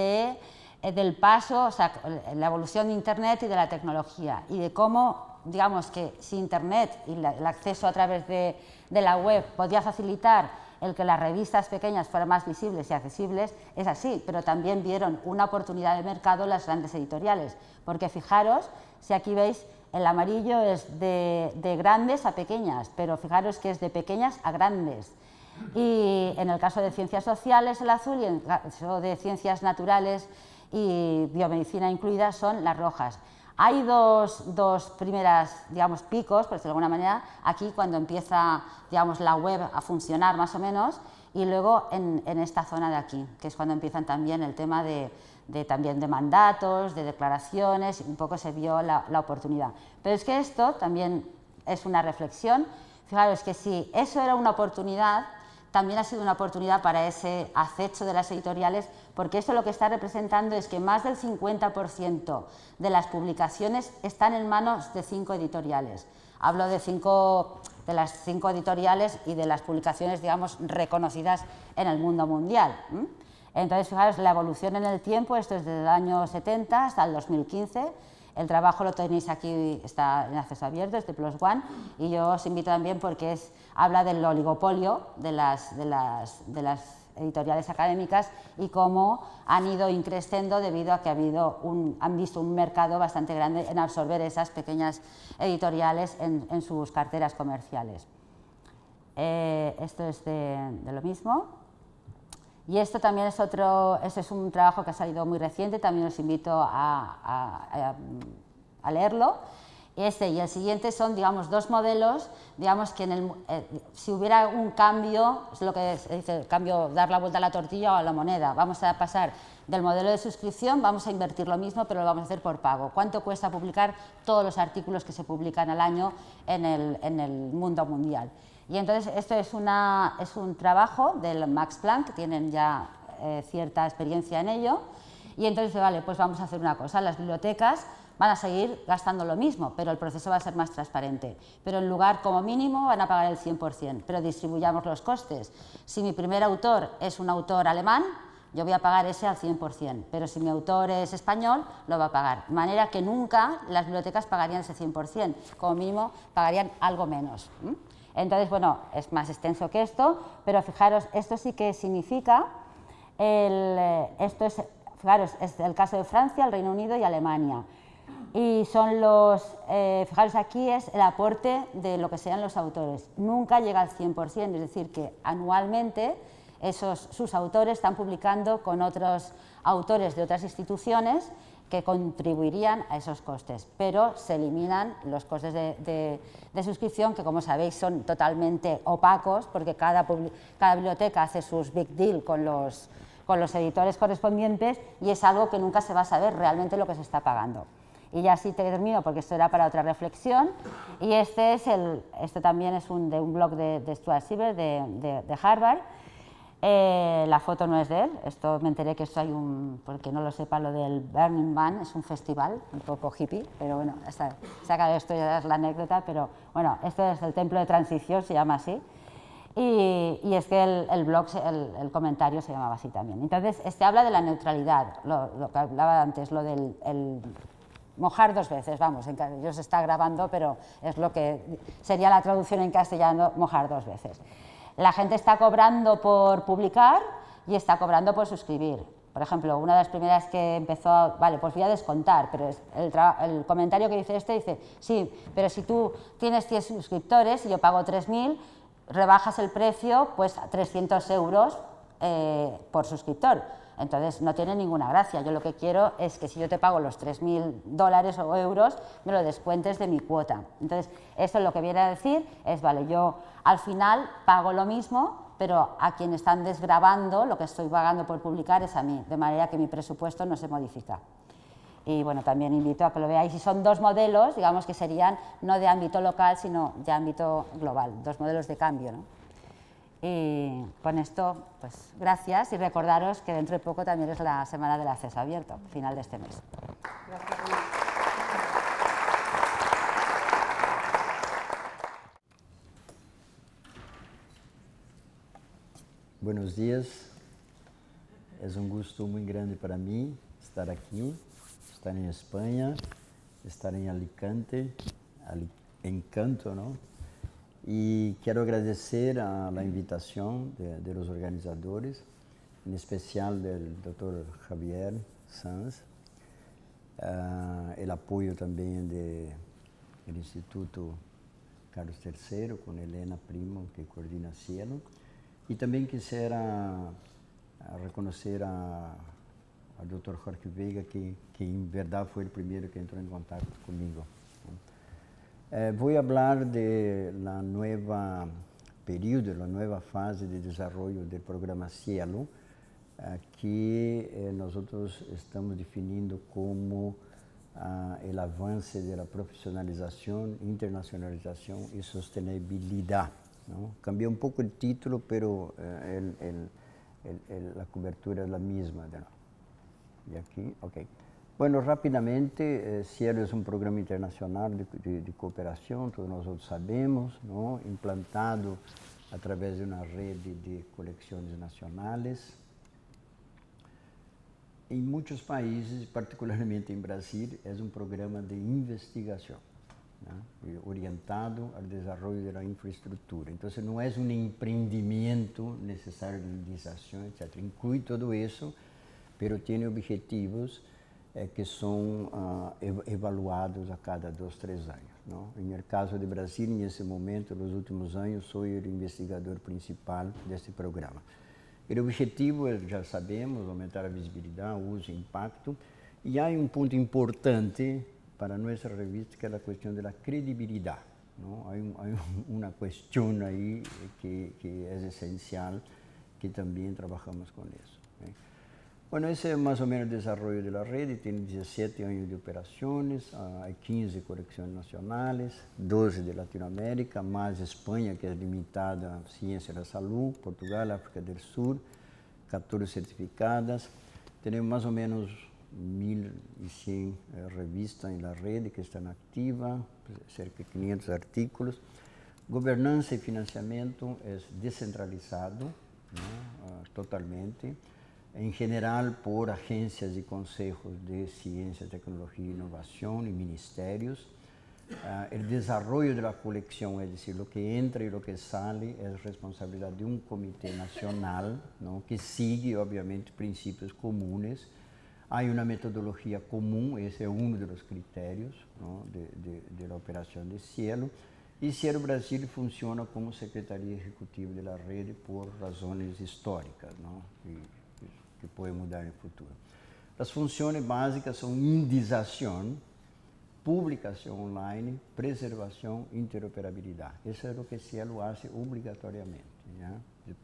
del paso, o sea, la evolución de Internet y de la tecnología, y de cómo, digamos, que si Internet y el acceso a través de la web podía facilitar el que las revistas pequeñas fueran más visibles y accesibles, es así, pero también vieron una oportunidad de mercado las grandes editoriales, porque fijaros, si aquí veis, el amarillo es de grandes a pequeñas, pero fijaros que es de pequeñas a grandes. Y en el caso de ciencias sociales el azul y en el caso de ciencias naturales y biomedicina incluida son las rojas. Hay dos primeras, digamos, picos, por decirlo de alguna manera, aquí cuando empieza, digamos, la web a funcionar más o menos, y luego en esta zona de aquí, que es cuando empiezan también el tema también de mandatos, de declaraciones, un poco se vio la oportunidad. Pero es que esto también es una reflexión. Fijaros que si eso era una oportunidad, también ha sido una oportunidad para ese acecho de las editoriales, porque esto lo que está representando es que más del 50% de las publicaciones están en manos de 5 editoriales. Hablo de las 5 editoriales y de las publicaciones, digamos, reconocidas en el mundo mundial. Entonces, fijaros, la evolución en el tiempo, esto es desde el año 70 hasta el 2015, el trabajo lo tenéis aquí, está en acceso abierto, es de PLOS ONE, y yo os invito también porque habla del oligopolio de las editoriales académicas y cómo han ido increciendo debido a que han visto un mercado bastante grande en absorber esas pequeñas editoriales en sus carteras comerciales. Esto es de lo mismo. Y esto también este es un trabajo que ha salido muy reciente, también os invito a leerlo. Este y el siguiente son, digamos, dos modelos, digamos que si hubiera un cambio, es lo que se dice, el cambio, dar la vuelta a la tortilla o a la moneda, vamos a pasar del modelo de suscripción, vamos a invertir lo mismo, pero lo vamos a hacer por pago. ¿Cuánto cuesta publicar todos los artículos que se publican al año en el mundo mundial? Y entonces esto es un trabajo del Max Planck, que tienen ya cierta experiencia en ello, y entonces, vale, pues vamos a hacer una cosa, las bibliotecas van a seguir gastando lo mismo, pero el proceso va a ser más transparente, pero en lugar, como mínimo, van a pagar el 100%, pero distribuyamos los costes. Si mi primer autor es un autor alemán, yo voy a pagar ese al 100%, pero si mi autor es español, lo va a pagar, de manera que nunca las bibliotecas pagarían ese 100%, como mínimo pagarían algo menos. Entonces, bueno, es más extenso que esto, pero fijaros, esto sí que significa, fijaros, es el caso de Francia, el Reino Unido y Alemania. Y son fijaros, aquí es el aporte de lo que sean los autores. Nunca llega al 100%, es decir, que anualmente sus autores están publicando con otros autores de otras instituciones que contribuirían a esos costes, pero se eliminan los costes de suscripción, que como sabéis son totalmente opacos, porque cada biblioteca hace sus big deal con los editores correspondientes y es algo que nunca se va a saber realmente lo que se está pagando. Y ya sí termino, porque esto era para otra reflexión, y este también es de un blog de Stuart Silver de Harvard. La foto no es de él, esto me enteré que esto hay porque no lo sepa, lo del Burning Man, es un festival un poco hippie, pero bueno, saca de esto ya es la anécdota, pero bueno, esto es el Templo de Transición, se llama así, y es que el blog, el comentario se llamaba así también. Entonces, habla de la neutralidad, lo que hablaba antes, lo del mojar dos veces, vamos, yo se está grabando, pero es lo que sería la traducción en castellano, mojar dos veces. La gente está cobrando por publicar y está cobrando por suscribir. Por ejemplo, una de las primeras que empezó, vale, pues voy a descontar, pero el comentario que dice dice, sí, pero si tú tienes 10 suscriptores y yo pago 3.000, rebajas el precio pues a 300 euros por suscriptor. Entonces no tiene ninguna gracia. Yo lo que quiero es que si yo te pago los $3.000 o euros, me lo descuentes de mi cuota. Entonces esto lo que viene a decir es, vale, yo al final pago lo mismo, pero a quien están desgravando lo que estoy pagando por publicar es a mí, de manera que mi presupuesto no se modifica. Y bueno, también invito a que lo veáis. Y son dos modelos, digamos que serían no de ámbito local, sino de ámbito global, dos modelos de cambio, ¿no? Y con esto, pues gracias y recordaros que dentro de poco también es la Semana del Acceso Abierto, final de este mes. Gracias. Buenos días, es un gusto muy grande para mí estar aquí, estar en España, estar en Alicante, Encanto, ¿no? Y quiero agradecer a la invitación de los organizadores, en especial del doctor Javier Sanz, el apoyo también del Instituto Carlos III con Elena Primo, que coordina Cielo. Y también quisiera reconocer al doctor Jorge Veiga, que en verdad fue el primero que entró en contacto conmigo. Voy a hablar de la nueva periodo, la nueva fase de desarrollo del programa Cielo, que nosotros estamos definiendo como el avance de la profesionalización, internacionalización y sostenibilidad, ¿no? Cambió un poco el título, pero la cobertura es la misma, ¿no? Y aquí, ok. Bueno, rápidamente, Cielo es un programa internacional de cooperación, todos nosotros sabemos, ¿no? Implantado a través de una red de colecciones nacionales. En muchos países, particularmente en Brasil, es un programa de investigación, ¿no? Orientado al desarrollo de la infraestructura. Entonces, no es un emprendimiento necesario de indiciación, etc. Incluye todo eso, pero tiene objetivos que son evaluados a cada 2, 3 años, ¿no? En el caso de Brasil, en ese momento, en los últimos años, soy el investigador principal de este programa. El objetivo, ya sabemos, aumentar la visibilidad, uso, impacto, y hay un punto importante para nuestra revista, que es la cuestión de la credibilidad, ¿no? Hay una cuestión ahí que es esencial, que también trabajamos con eso, ¿eh? Bueno, ese es más o menos el desarrollo de la red, tiene 17 años de operaciones, hay 15 colecciones nacionales, 12 de Latinoamérica, más España, que es limitada a ciencia de la salud, Portugal, África del Sur, 14 certificadas. Tenemos más o menos 1.100 revistas en la red que están activas, cerca de 500 artículos. Gobernanza y financiamiento es descentralizado, ¿no? Totalmente. En general por agencias y consejos de ciencia, tecnología e innovación y ministerios. El desarrollo de la colección, es decir, lo que entra y lo que sale, es responsabilidad de un comité nacional, ¿no? Que sigue, obviamente, principios comunes. Hay una metodología común, ese es uno de los criterios, ¿no? de la operación de Cielo. Y Cielo Brasil funciona como secretaría ejecutiva de la red por razones históricas, ¿no? Que puede mudar en el futuro. Las funciones básicas son indización, publicación online, preservación, interoperabilidad. Eso es lo que Cielo hace obligatoriamente, ¿ya?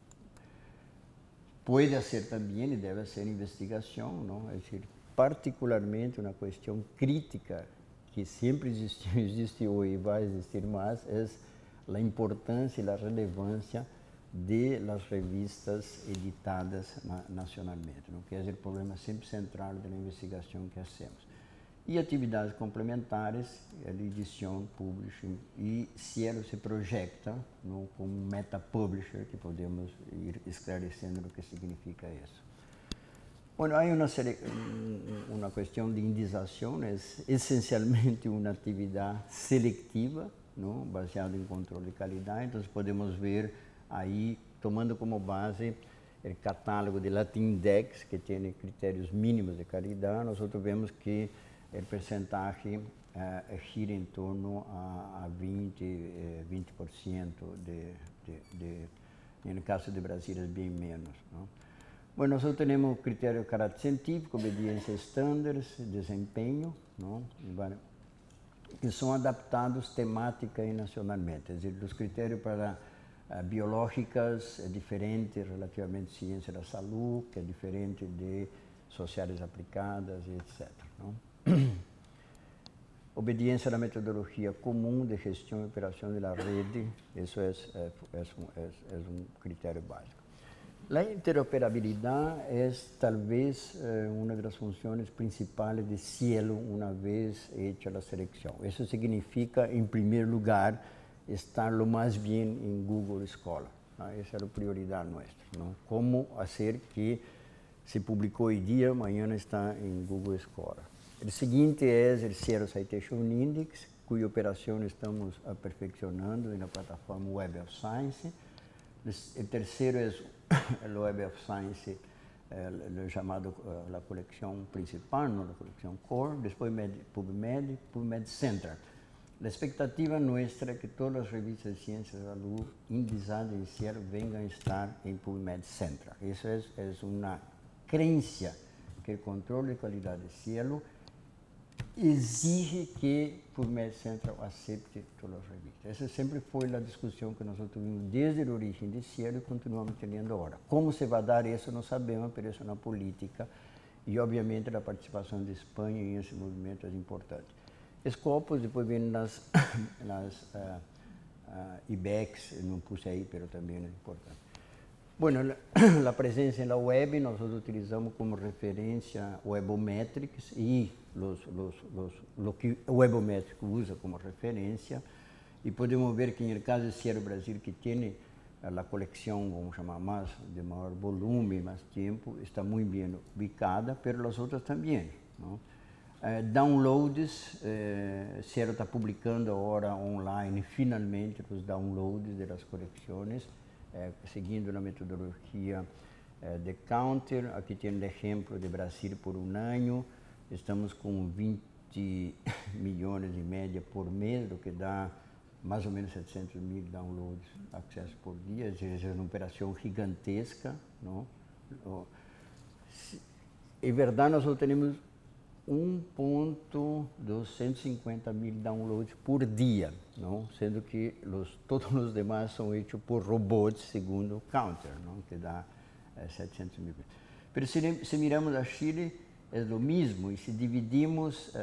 Puede hacer también y debe hacer investigación, ¿no? Es decir, particularmente una cuestión crítica que siempre existe hoy y va a existir más, es la importancia y la relevancia de las revistas editadas nacionalmente, ¿no? Que es el problema siempre central de la investigación que hacemos. Y actividades complementares, la edición, publishing, y Cielo se proyecta, ¿no? Como un meta-publisher, que podemos ir esclareciendo lo que significa eso. Bueno, hay una cuestión de indización, es esencialmente una actividad selectiva, ¿no? Baseada en control de calidad, entonces podemos ver ahí, tomando como base el catálogo de Latindex, que tiene criterios mínimos de calidad, nosotros vemos que el porcentaje gira en torno a 20% En el caso de Brasil es bien menos, ¿no? Bueno, nosotros tenemos criterios de carácter científico, obediencia a estándares, desempeño, ¿no? Que son adaptados temática y nacionalmente. Es decir, los criterios para biológicas es diferente relativamente a ciencia de la salud, que es diferente de sociales aplicadas, etc., ¿no? Obediencia a la metodología común de gestión y operación de la red, eso es un criterio básico. La interoperabilidad es tal vez una de las funciones principales de Cielo una vez hecha la selección. Eso significa, en primer lugar, estar lo más bien en Google Scholar, ¿no? Esa es la prioridad nuestra, ¿no? Cómo hacer que se publicó hoy día, mañana está en Google Scholar. El siguiente es el Cielo Citation Index, cuya operación estamos perfeccionando en la plataforma Web of Science. El tercero es el Web of Science, lo llamado la colección principal, no la colección core. Después PubMed Central. La expectativa nuestra es que todas las revistas de ciencia de salud indizadas en Cielo vengan a estar en PubMed Central. Eso es una creencia que el control de calidad de Cielo exige que PubMed Central acepte todas las revistas. Esa siempre fue la discusión que nosotros tuvimos desde el origen de Cielo y continuamos teniendo ahora. ¿Cómo se va a dar eso? No sabemos, pero eso es una política y obviamente la participación de España en ese movimiento es importante. Scopus, después vienen las IBEX, no puse ahí, pero también es importante. Bueno, la presencia en la web, nosotros utilizamos como referencia Webometrics y lo que Webometrics usa como referencia, y podemos ver que en el caso de Cielo Brasil, que tiene la colección, vamos a llamar más, de mayor volumen, más tiempo, está muy bien ubicada, pero las otras también, ¿no? Downloads, Cielo está publicando ahora online finalmente los downloads de las colecciones, seguindo la metodología de Counter. Aquí tiene el ejemplo de Brasil por un año. Estamos con 20 millones y medio por mes, lo que da más o menos 700.000 downloads, acceso por día. Es decir, es una operación gigantesca, ¿no? En verdad, nosotros tenemos 1.250.000 downloads por día, ¿no? Sendo que todos los demás son hechos por robots, segundo Counter, ¿no? Que da 700.000. Pero si miramos a Chile, es lo mismo, y si dividimos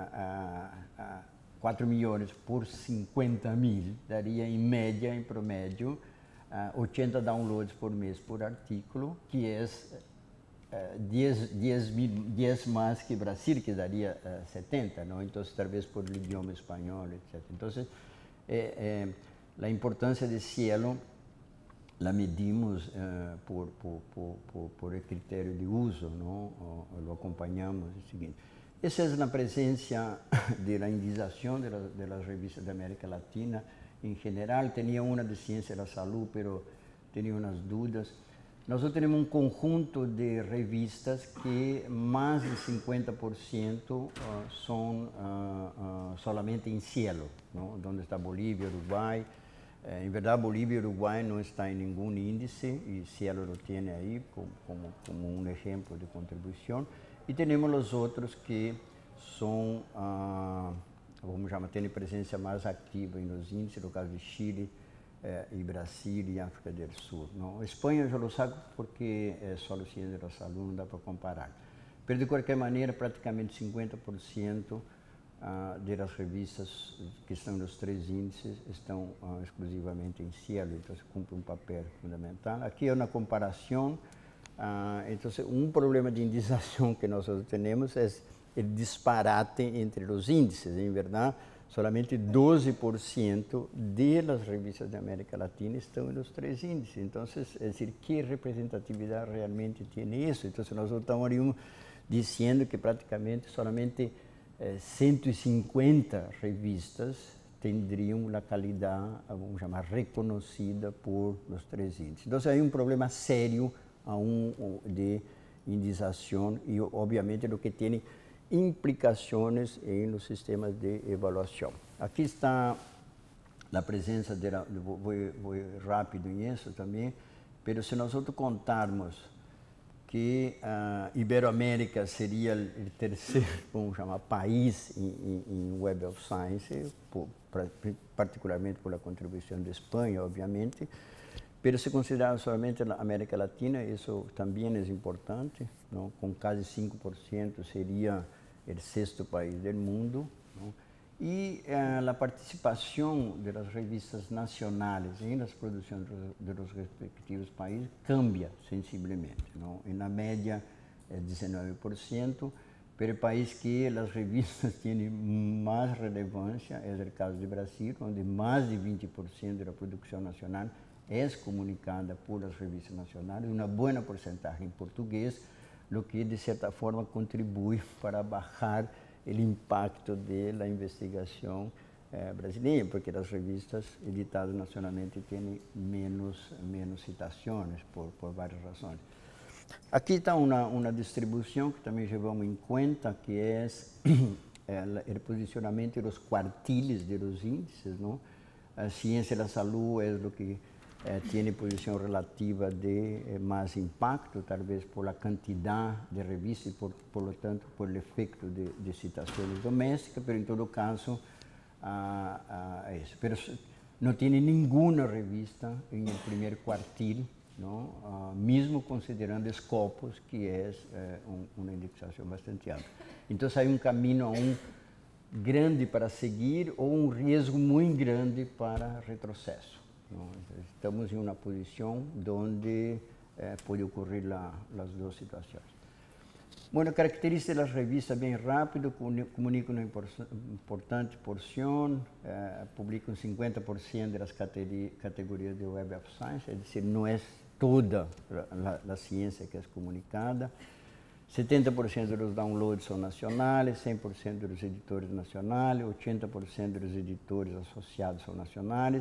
4 millones por 50.000, daría en media, en promedio, 80 downloads por mes por artículo, que es 10 más que Brasil, que daría 70, ¿no? Entonces, tal vez por el idioma español, etc. Entonces, la importancia de Cielo la medimos por el criterio de uso, ¿no? Lo acompañamos, es el siguiente. Esa es la presencia de la indización de las revistas de América Latina en general. Tenía una de ciencia de la salud, pero tenía unas dudas. Nosotros tenemos un conjunto de revistas que más del 50% son solamente en Cielo, ¿no? Donde está Bolivia, Uruguay. En verdad, Bolivia y Uruguay no está en ningún índice y Cielo lo tiene ahí como un ejemplo de contribución. Y tenemos los otros que son, vamos llamar, tienen presencia más activa en los índices, no caso de Chile, y Brasil y África del Sur, ¿no? España yo lo saco porque es solo ciencia de la salud, no da para comparar. Pero de cualquier manera, prácticamente 50% de las revistas que están en los tres índices están exclusivamente en Cielo, entonces cumple un papel fundamental. Aquí hay una comparación, entonces un problema de indización que nosotros tenemos es el disparate entre los índices, en verdad. Solamente 12% de las revistas de América Latina están en los tres índices. Entonces, es decir, ¿qué representatividad realmente tiene eso? Entonces, nosotros estamos diciendo que prácticamente solamente 150 revistas tendrían la calidad, vamos a llamar, reconocida por los tres índices. Entonces, hay un problema serio aún de indización y, obviamente, lo que tiene implicaciones en los sistemas de evaluación. Aquí está a presença vou rápido em isso também, mas se nós contarmos que a Iberoamérica seria o terceiro, vamos chamar, país em Web of Science, particularmente por a contribuição da Espanha, obviamente, mas se considerar somente a América Latina, isso também é importante, não? Com quase 5% seria o sexto país do mundo, não? E a participação das revistas nacionais nas produções dos respectivos países cambia sensivelmente, não? Na média é 19%, pero o país que as revistas têm mais relevância é o caso do Brasil, onde mais de 20% da produção nacional é comunicada por as revistas nacionais, uma boa porcentagem em português, o que de certa forma contribui para baixar o impacto da investigação brasileira, porque as revistas editadas nacionalmente têm menos citações por várias razões. Aqui está uma distribuição que também levamos em conta, que é o posicionamento dos quartiles dos índices, não? A ciência da saúde é o que tem posição relativa de mais impacto, talvez por a quantidade de revistas e, por lo tanto, por o efeito de citações domésticas, mas em todo caso, é isso. Mas não tem nenhuma revista no primeiro quartil, não? Mesmo considerando Scopus, que é uma indexação bastante alta. Então, há caminho grande para seguir ou risco muito grande para retrocesso. Não? Estamos em uma posição onde pode ocorrer as duas situações. Bueno, características das revistas bem rápido, comunicam uma importante porção, publicam 50% das categorias de Web of Science, é dizer, não é toda a ciência que é comunicada. 70% dos downloads são nacionais, 100% dos editores nacionais, 80% dos editores associados são nacionais.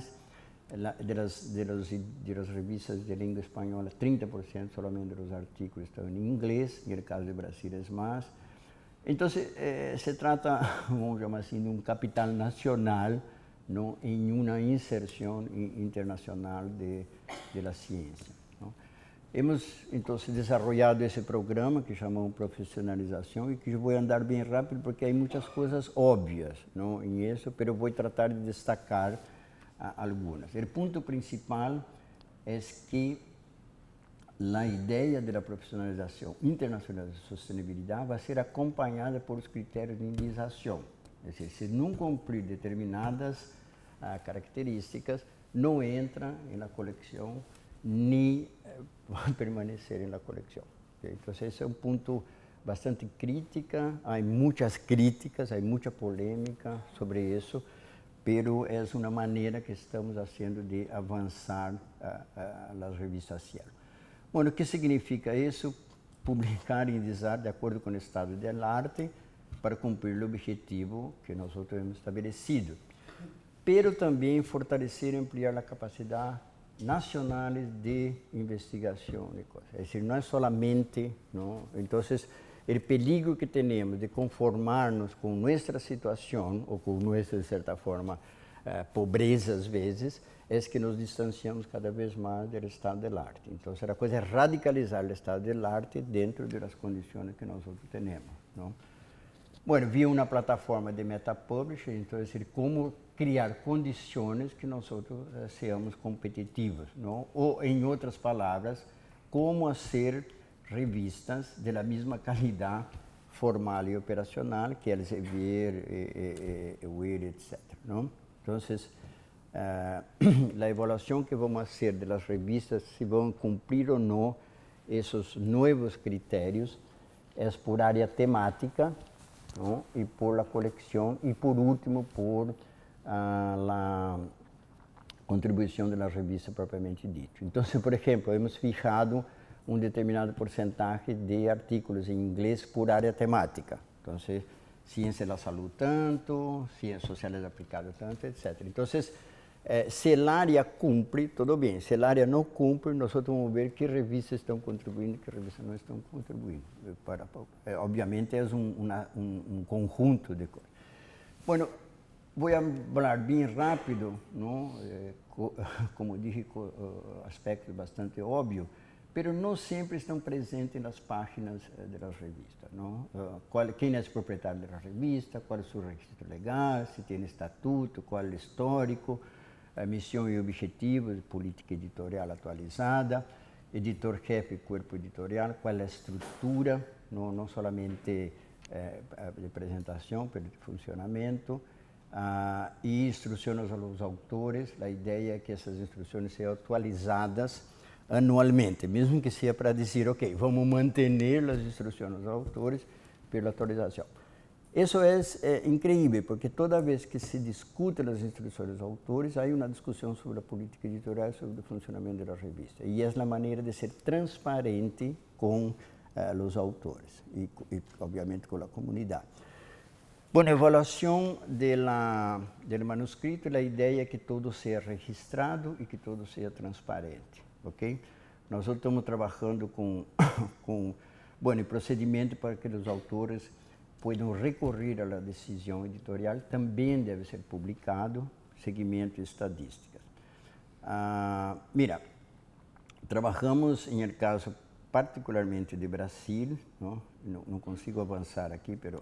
Das revistas de língua espanhola, 30% somente dos artigos estão em inglês, no caso do Brasil é mais. Então, se trata, vamos chamar assim, de capital nacional, não, em uma inserção internacional da ciência. Não? Hemos, então, desenvolvido esse programa que chamamos profissionalização e que eu vou andar bem rápido porque há muitas coisas óbvias, não, em isso, mas eu vou tratar de destacar algumas. O ponto principal é que a ideia da profissionalização internacional de sustentabilidade vai ser acompanhada por os critérios de indexação. É dizer, se não cumprir determinadas características, não entra na coleção nem vai permanecer na coleção. Então, esse é um ponto bastante crítico, há muitas críticas, há muita polêmica sobre isso, pero é uma maneira que estamos fazendo de avançar as revistas cielo. Bueno, o que significa isso? Publicar e indexar de acordo com o estado da arte para cumprir o objetivo que nós temos estabelecido. Pero também fortalecer e ampliar a capacidade nacional de investigação de coisas. É dizer, não é solamente, não? Então, o perigo que temos de conformar-nos com nossa situação, ou com nossa, de certa forma, pobreza às vezes, é que nos distanciamos cada vez mais do estado da arte. Então, a coisa é radicalizar o estado da arte dentro das condições que nós temos. Não? Bueno, via uma plataforma de meta-publishing, então, é dizer, como criar condições que nós sejamos competitivos. Não? Ou, em outras palavras, como fazer revistas da mesma qualidade formal e operacional que Elsevier, WIR, etc. Não? Então, a avaliação que vamos fazer das revistas, se vão cumprir ou não esses novos critérios, é por área temática, não? E por a coleção, e por último, por a contribuição das revistas propriamente dito. Então, por exemplo, hemos fijado determinado porcentagem de artigos em inglês por área temática. Então, ciência da saúde tanto, ciências sociais aplicadas tanto, etc. Então, se a área cumpre, tudo bem. Se a área não cumpre, nós vamos ver que revistas estão contribuindo e que revistas não estão contribuindo. Obviamente, é um conjunto de coisas. Bueno, vou falar bem rápido, não? Como dije, aspectos bastante óbvios, mas não sempre estão presentes nas páginas das revistas. Não? Quem é o proprietário da revista, qual é o seu registro legal, se tem estatuto, qual é o histórico, a missão e objetivos, política editorial atualizada, editor-chefe, corpo editorial, qual é a estrutura, não somente de apresentação, mas de funcionamento, e instruções aos autores. A ideia é que essas instruções sejam atualizadas anualmente, mesmo que seja para dizer, ok, vamos manter as instruções aos autores pela atualização. Isso é incrível, porque toda vez que se discute as instruções aos autores, há uma discussão sobre a política editorial, sobre o funcionamento da revista. E é a maneira de ser transparente com os autores e, obviamente, com a comunidade. Bom, a avaliação do manuscrito, a ideia é que todo seja registrado e que todo seja transparente, ok? Nós estamos trabalhando com procedimento para que os autores possam recorrer à decisão editorial, também deve ser publicado, seguimento e estadísticas. Mira, trabalhamos em caso particularmente de Brasil, não consigo avançar aqui, mas...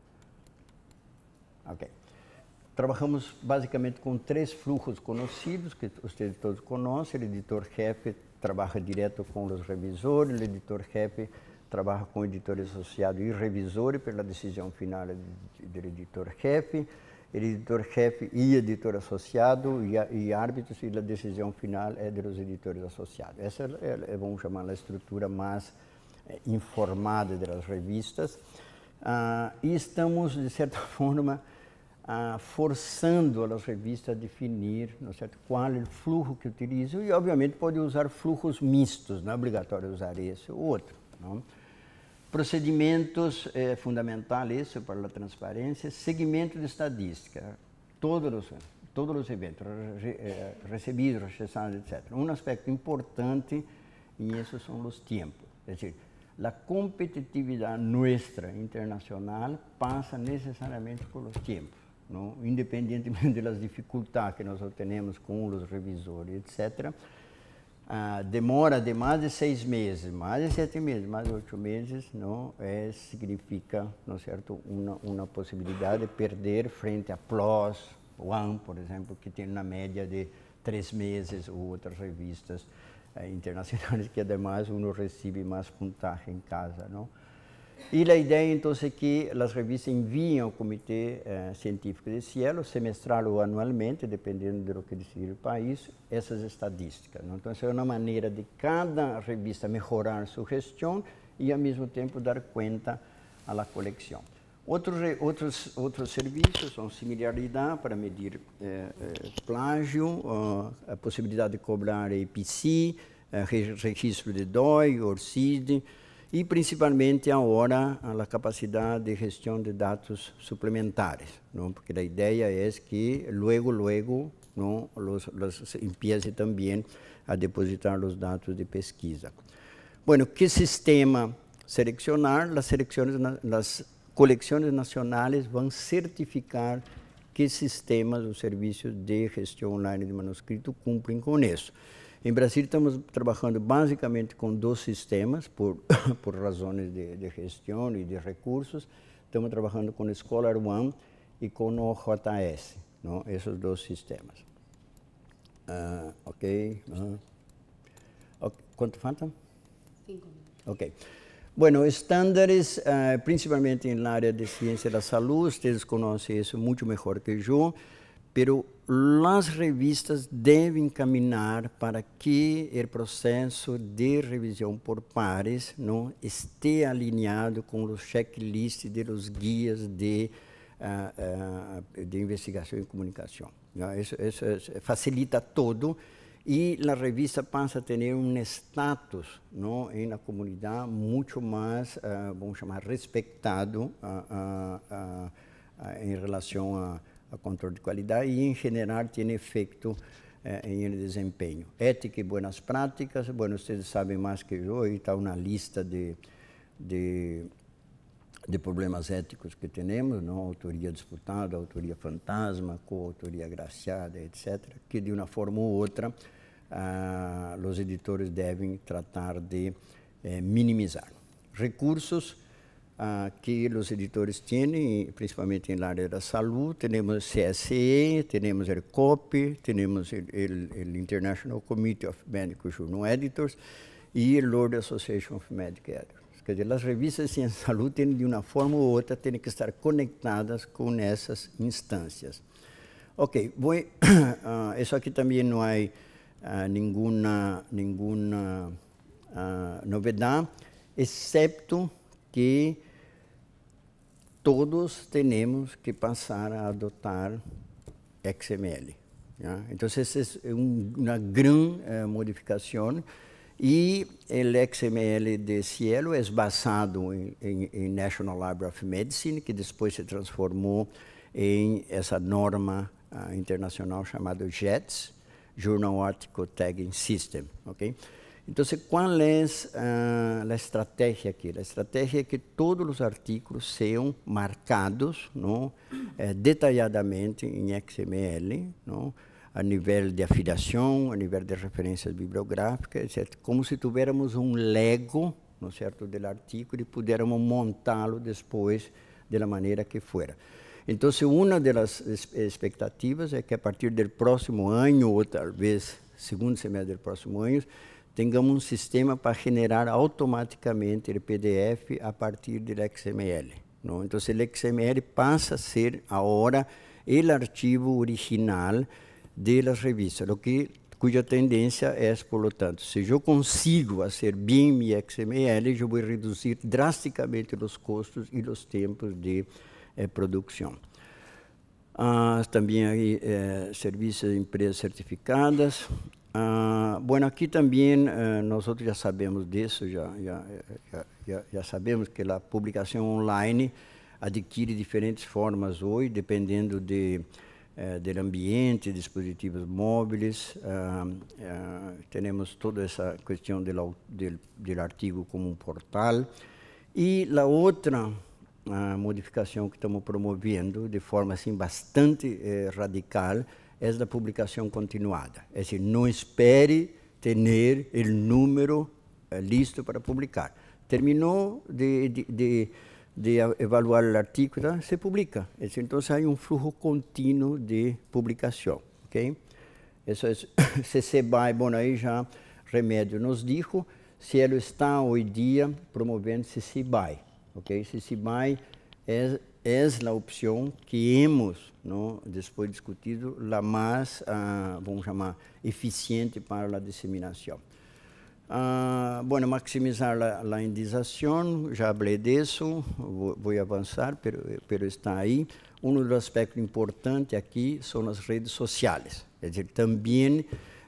Ok. Trabalhamos basicamente com 3 fluxos conhecidos, que vocês todos conhecem. O editor-chefe trabalha direto com os revisores, o editor-chefe trabalha com editores associados e revisores pela decisão final do editor-chefe, o editor-chefe e editor associado e árbitros, e a decisão final é dos editores associados. Essa é, vamos chamar, a estrutura mais informada das revistas. E estamos, de certa forma, forçando as revistas a definir, não é certo, qual é o fluxo que utilizam, e obviamente pode usar fluxos mistos, não é obrigatório usar esse ou outro. Não? Procedimentos é fundamental isso para a transparência, seguimento de estadística, todos os eventos recebidos, rechazados, etc. Um aspecto importante e isso são os tempos, é dizer, a competitividade nossa internacional passa necessariamente por os tempos. Não? Independentemente das dificuldades que nós temos com os revisores, etc., demora de mais de 6 meses, mais de 7 meses, mais de 8 meses, não significa, não é certo, uma possibilidade de perder frente a PLOS, One, por exemplo, que tem uma média de 3 meses, ou outras revistas internacionais que, además, uno recebe mais puntaje em casa, não? E a ideia, então, é que as revistas enviam ao Comitê Científico de Cielo, semestral ou anualmente, dependendo do que decidir o país, essas estatísticas. Não? Então, essa é uma maneira de cada revista melhorar sua gestão e, ao mesmo tempo, dar conta à coleção. Outros serviços são similaridade para medir plágio, a possibilidade de cobrar EPC, registro de DOI, ORCID, e principalmente agora a capacidade de gestão de dados suplementares, não? Porque a ideia é que logo não, empiece também a depositar os dados de pesquisa. Bueno, que sistema selecionar? As coleções nacionais vão certificar que sistemas ou serviços de gestão online de manuscrito cumprem com isso. Em Brasil, estamos trabalhando basicamente com 2 sistemas, por razões de gestão e de recursos. Estamos trabalhando com o Scholar One e com o JS, não? Esses 2 sistemas. Ok. Quanto falta? 5 minutos. Ok. Bueno, estándares, principalmente na área de ciência da saúde, vocês conhecem isso muito melhor que eu, pero as revistas devem caminhar para que o processo de revisão por pares não esteja alinhado com os checklists de los guias de investigação e comunicação. Isso facilita todo e a revista passa a ter status na comunidade muito mais, vamos chamar, respeitado em relação a controle de qualidade e, em geral, tem efeito em desempenho. Ética e boas práticas, bueno, vocês sabem mais que eu, está uma lista de de problemas éticos que temos, não? Autoria disputada, autoria fantasma, coautoria agraciada, etc., que de uma forma ou outra os editores devem tratar de minimizar. Recursos que os editores têm, principalmente na área da saúde, temos CSE, temos o COPE, temos o International Committee of Medical Journal Editors e o World Association of Medical Editors. Quer dizer, as revistas de ciência e saúde têm, de uma forma ou outra, têm que estar conectadas com essas instâncias. Ok, isso aqui também não há nenhuma novidade, exceto que todos temos que passar a adotar XML. ¿Ya? Então, essa é uma grande modificação. E o XML de Cielo é basado em National Library of Medicine, que depois se transformou em essa norma internacional chamada JATS, Journal Article Tagging System. Okay? Então, qual é a estratégia aqui? A estratégia é que todos os artigos sejam marcados, não, detalhadamente em XML, não, a nível de afiliação, a nível de referências bibliográficas, etc., como se tivéssemos um Lego, não é certo, do artigo e pudéssemos montá-lo depois da maneira que fuera. Então, uma das expectativas é que a partir do próximo ano, ou talvez segundo semestre do próximo ano, tenhamos um sistema para generar automaticamente o PDF a partir do XML. Não? Então, o XML passa a ser agora o arquivo original de las revistas, cuja tendência é, por lo tanto, se eu consigo fazer bem meu XML, eu vou reduzir drasticamente os custos e os tempos de produção. Também aí serviços de empresas certificadas. Aqui também nós já sabemos disso, já sabemos que a publicação online adquire diferentes formas hoje, dependendo do ambiente, dispositivos móveis, temos toda essa questão do artigo como um portal. E a outra modificação que estamos promovendo de forma assim, bastante radical é a publicação continuada. É decir, não espere ter o número listo para publicar. Terminou de evaluar o artigo, tá? Se publica. Então, há um fluxo contínuo de publicação. Okay? Isso é, se vai, aí já Remédio nos dijo, se ele está hoje dia promovendo CCBY. Okay? CCBY é a opção que hemos, não, depois discutido, a mais, vamos chamar, eficiente para a disseminação. Maximizar a indização, já falei disso, vou avançar, pero está aí. Dos aspectos importantes aqui são as redes sociais. Quer dizer, também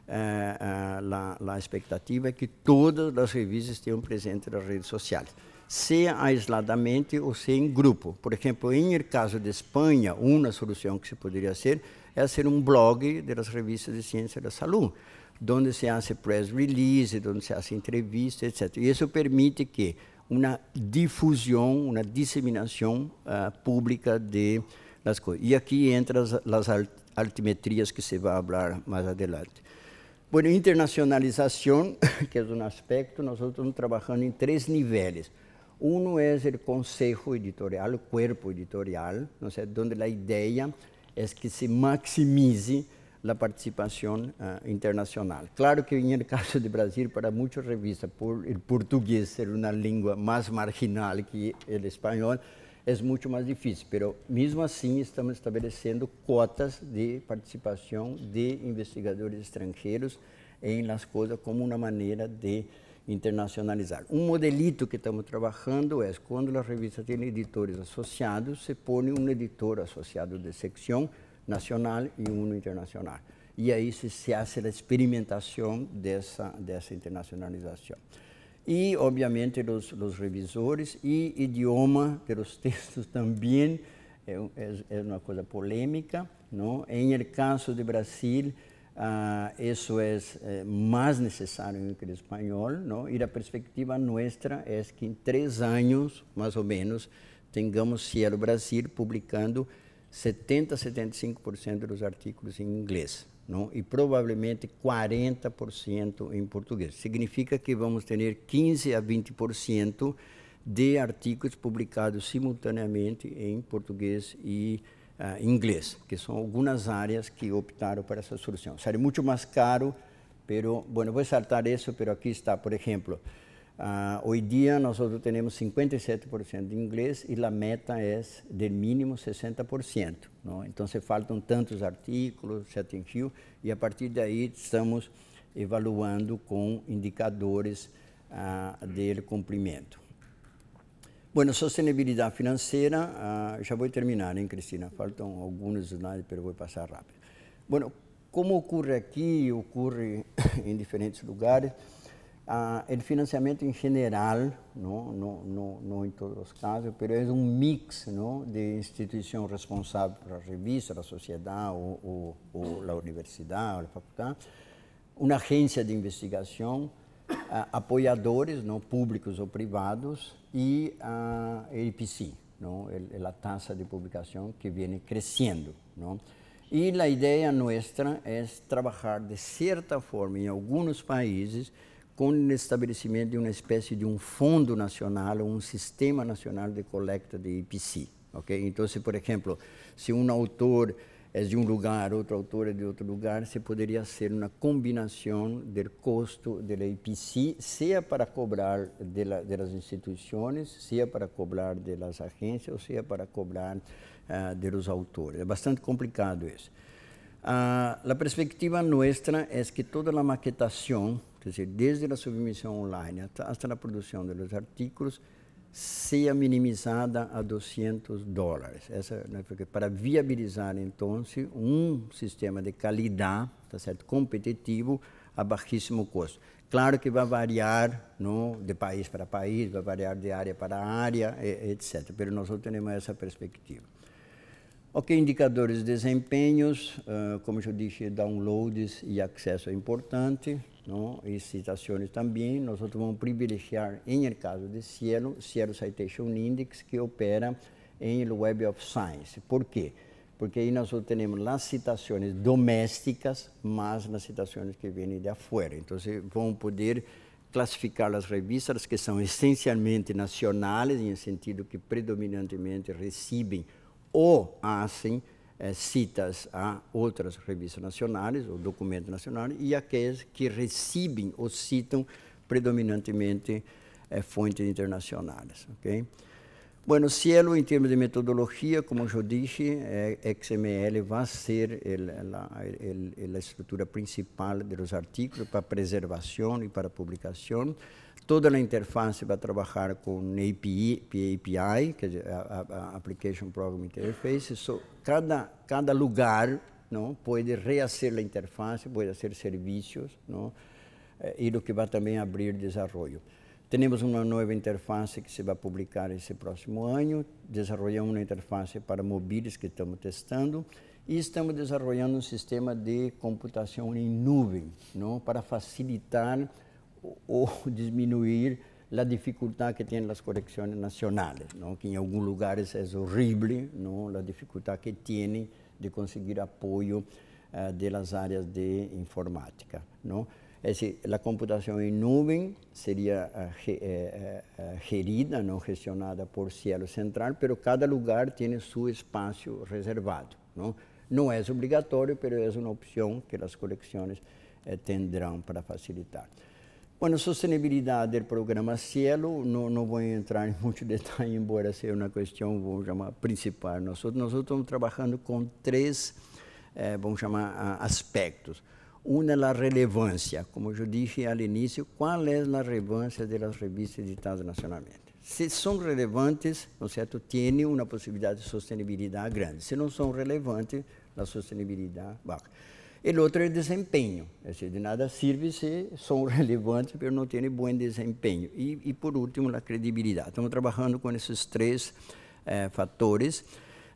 a expectativa é que todas as revistas estejam presentes nas redes sociais, seja aisladamente ou seja em grupo. Por exemplo, em caso de Espanha, uma solução que se poderia ser é ser um blog das revistas de ciência da saúde, onde se hace press release, onde se hace entrevista, etc. E isso permite que uma difusão, uma disseminação pública de las coisas. E aqui entram as altimetrias que se vai falar mais adelante. Internacionalização, que é um aspecto, nós estamos trabalhando em 3 níveis. Um é o conselho editorial, o corpo editorial, onde a ideia é que se maximize a participação internacional. Claro que no caso do Brasil, para muitas revistas, por o português ser uma língua mais marginal que o espanhol, é muito mais difícil, mas mesmo assim estamos estabelecendo cotas de participação de investigadores estrangeiros em las coisas como uma maneira de internacionalizar. Um modelito que estamos trabalhando é quando a revista tem editores associados, se põe um editor associado de secção nacional e um internacional. E aí se faz a experimentação dessa internacionalização. E, obviamente, os revisores e idioma dos textos também é uma coisa polêmica, não? Em el caso do Brasil, isso é mais necessário que o espanhol, não? E a perspectiva nossa é que em 3 anos, mais ou menos, tengamos Cielo Brasil publicando 70% a 75% dos artigos em inglês, não? E provavelmente 40% em português. Significa que vamos ter 15% a 20% de artigos publicados simultaneamente em português e inglês, que são algumas áreas que optaram por essa solução. Será muito mais caro, pero, bueno, vou saltar isso, pero aqui está, por exemplo, hoje dia nós temos 57% de inglês e a meta é de mínimo 60%. Não? Então, se faltam tantos artigos, se atingiu, e a partir daí estamos evaluando com indicadores de cumprimento. Bueno, sustentabilidade financeira, já vou terminar, hein, Cristina? Faltam alguns slides, mas vou passar rápido. Bueno, como ocorre aqui, ocorre em diferentes lugares, o financiamento em geral, não em todos os casos, mas é um mix, não, de instituição responsável pela revista, a sociedade, ou a universidade, ou a faculdade, uma agência de investigação, apoiadores, não, públicos ou privados, e a IPC, não, a taxa de publicação que vem crescendo. Não? E a ideia nossa é trabalhar de certa forma em alguns países com o estabelecimento de uma espécie de fundo nacional ou um sistema nacional de coleta de IPC. Okay? Então, se, por exemplo, se um autor é de um lugar, outro autor é de outro lugar, se poderia ser uma combinação do custo da IPC, seja para cobrar das instituições, seja para cobrar das agências, ou seja para cobrar dos autores. É bastante complicado isso. A perspectiva nossa é que toda a maquetação, quer dizer, desde a submissão online até a produção dos artigos, seja minimizada a $200. Essa, né, para viabilizar, então, sistema de qualidade, tá certo, competitivo, a baixíssimo custo. Claro que vai variar, não, de país para país, vai variar de área para área, etc. Mas nós temos essa perspectiva. Ok, indicadores de desempenhos, como eu disse, downloads e acesso é importante, não? E citações também. Nós vamos privilegiar, em caso de Cielo Citation Index, que opera em Web of Science. Por quê? Porque aí nós temos as citações domésticas, mas as citações que vêm de afuera. Então, vão poder classificar as revistas que são essencialmente nacionais, em sentido que predominantemente recebem ou hacen citas a outras revistas nacionais ou documentos nacionais e aqueles que recebem ou citam predominantemente fontes internacionais. Okay? Bueno, Cielo, em termos de metodologia, como eu disse, XML vai ser a estrutura principal dos artigos para preservação e para publicação. Toda a interface vai trabalhar com API, que é a Application Program Interface. Cada lugar, não, pode refazer a interface, pode fazer serviços, não, e o que vai também abrir desenvolvimento. Temos uma nova interface que se vai publicar esse próximo ano. Desenvolvemos uma interface para móveis que estamos testando e estamos desenvolvendo um sistema de computação em nuvem, não, para facilitar ou diminuir a dificuldade que tem as coleções nacionais, não? Que em alguns lugares é horrível, não? A dificuldade que tem de conseguir apoio das áreas de informática, não? A computação em nuvem seria gerida, não gestionada por Cielo Central, mas cada lugar tem seu espaço reservado, não? Não é obrigatório, mas é uma opção que as coleções terão para facilitar. Bueno, sustentabilidade do programa Cielo, não vou entrar em muito detalhe, embora seja uma questão, vamos chamar, principal. Nós estamos trabalhando com três, vamos chamar, aspectos. Um é a relevância, como eu disse ao início, qual é a relevância das revistas editadas nacionalmente. Se são relevantes, não é certo, tem uma possibilidade de sustentabilidade grande. Se não são relevantes, a sustentabilidade baixa. E o outro é desempenho, é dizer, de nada serve se são relevantes, mas não têm bom desempenho. E por último, a credibilidade. Estamos trabalhando com esses três fatores.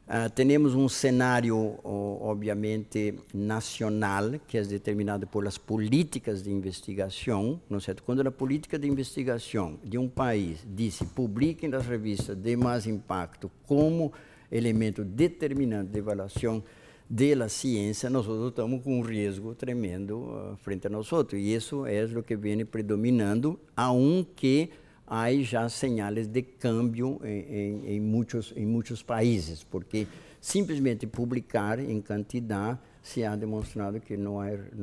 Tenemos un cenário, obviamente, nacional, que é determinado por as políticas de investigação, não é certo? Quando a política de investigação de um país diz publiquem nas revistas de mais impacto como elemento determinante de avaliação da ciência, nós estamos com um risco tremendo frente a nós. E isso é o que vem predominando, aunque há já sinais de câmbio em muitos países, porque simplesmente publicar em quantidade se ha demonstrado que não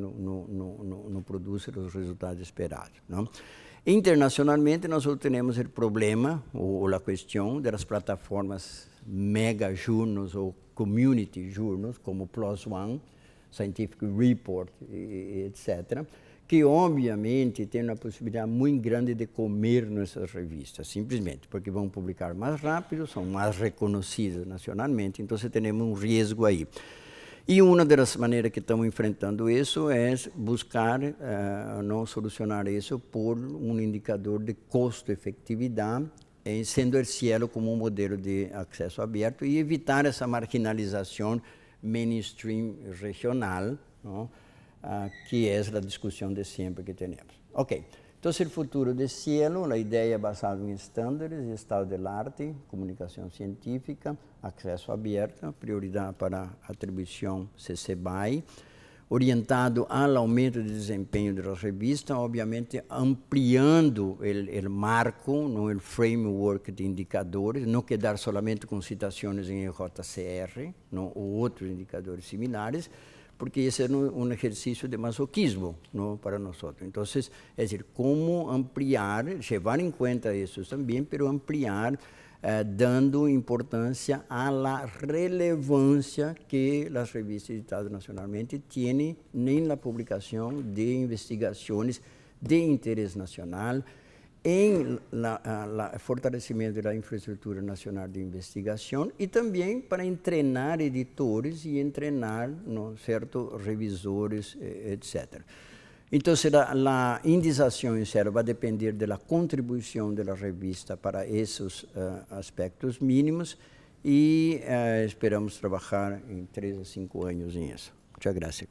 produz os resultados esperados. Não? Internacionalmente, nós temos o problema, ou a questão das plataformas mega journals ou community journals, como PLOS ONE, Scientific Report, etc., que obviamente tem uma possibilidade muito grande de comer nessas revistas, simplesmente porque vão publicar mais rápido, são mais reconhecidas nacionalmente, então temos um risco aí. E uma das maneiras que estamos enfrentando isso é buscar não solucionar isso por um indicador de custo-efetividade, sendo o cielo como um modelo de acesso aberto e evitar essa marginalização mainstream regional, não? Que é a discussão de sempre que temos. Ok, então, o futuro do cielo, a ideia é basada em estándares, estado da arte, comunicação científica, acesso aberto, prioridade para atribuição CC BY, orientado ao aumento de desempenho da revista, obviamente ampliando o marco, o framework de indicadores, não quedar somente com citações em JCR, não, ou outros indicadores similares, porque esse é um exercício de masoquismo, não, para nós. Então, é dizer, como ampliar, levar em conta isso também, mas ampliar, dando importância à relevância que as revistas editadas nacionalmente têm na publicação de investigações de interesse nacional, em fortalecimento da infraestrutura nacional de investigação e também para treinar editores e treinar, não, certo, revisores, etc. Então, a indização em sério vai depender da contribuição da revista para esses aspectos mínimos e esperamos trabalhar em 3 a 5 anos em isso. Muchas gracias.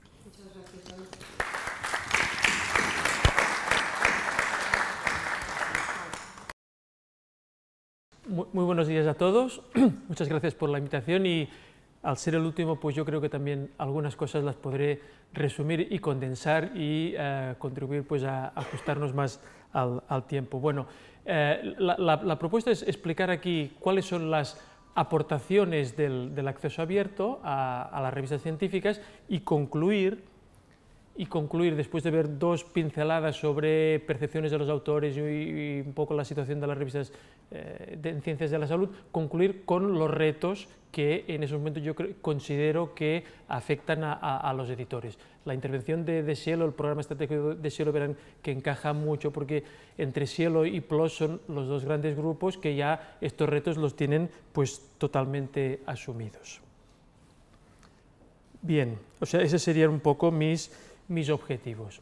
Muy buenos días a todos. Muchas gracias por la invitación y al ser el último, pues yo creo que también algunas cosas las podré resumir y condensar y contribuir pues a ajustarnos más al tiempo. Bueno, la propuesta es explicar aquí cuáles son las aportaciones del acceso abierto a las revistas científicas y concluir, después de ver 2 pinceladas sobre percepciones de los autores y un poco la situación de las revistas en ciencias de la salud, concluir con los retos que en esos momentos yo considero que afectan a los editores. La intervención de Cielo, el programa estratégico de Cielo, verán que encaja mucho porque entre Cielo y PLOS son los 2 grandes grupos que ya estos retos los tienen pues totalmente asumidos. Bien, o sea, esos serían un poco mis objetivos.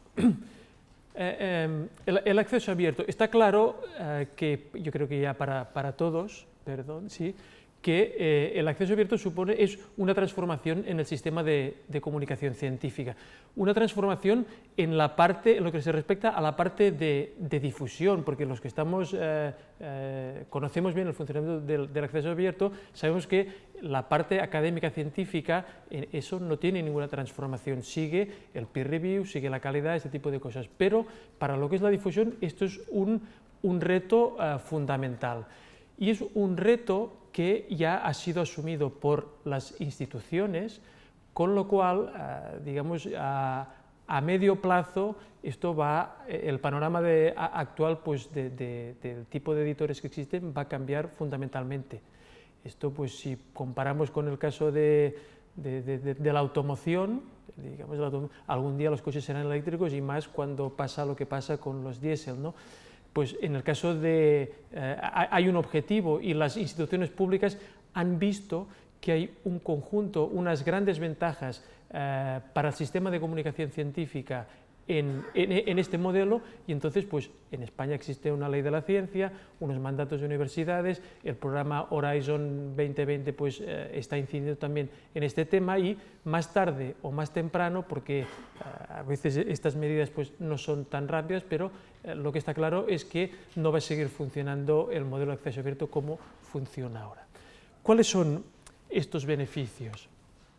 El acceso abierto. Está claro que, yo creo que ya para todos, perdón, sí, que el acceso abierto es una transformación en el sistema de comunicación científica, una transformación en lo que se respecta a la parte de difusión, porque los que conocemos bien el funcionamiento del acceso abierto, sabemos que la parte académica científica, eso no tiene ninguna transformación, sigue el peer review, sigue la calidad, este tipo de cosas, pero para lo que es la difusión esto es un reto fundamental, y es un reto que ya ha sido asumido por las instituciones, con lo cual, digamos, a medio plazo, el panorama actual pues, del tipo de editores que existen va a cambiar fundamentalmente. Esto, pues, si comparamos con el caso de la automoción, digamos, algún día los coches serán eléctricos y más cuando pasa lo que pasa con los diésel, ¿no? Pues en el caso hay un objetivo y las instituciones públicas han visto que hay un conjunto, unas grandes ventajas para el sistema de comunicación científica en este modelo, y entonces pues en España existe una ley de la ciencia, unos mandatos de universidades, el programa Horizon 2020 pues está incidiendo también en este tema, y más tarde o más temprano, porque a veces estas medidas pues no son tan rápidas, pero lo que está claro es que no va a seguir funcionando el modelo de acceso abierto como funciona ahora. ¿Cuáles son estos beneficios?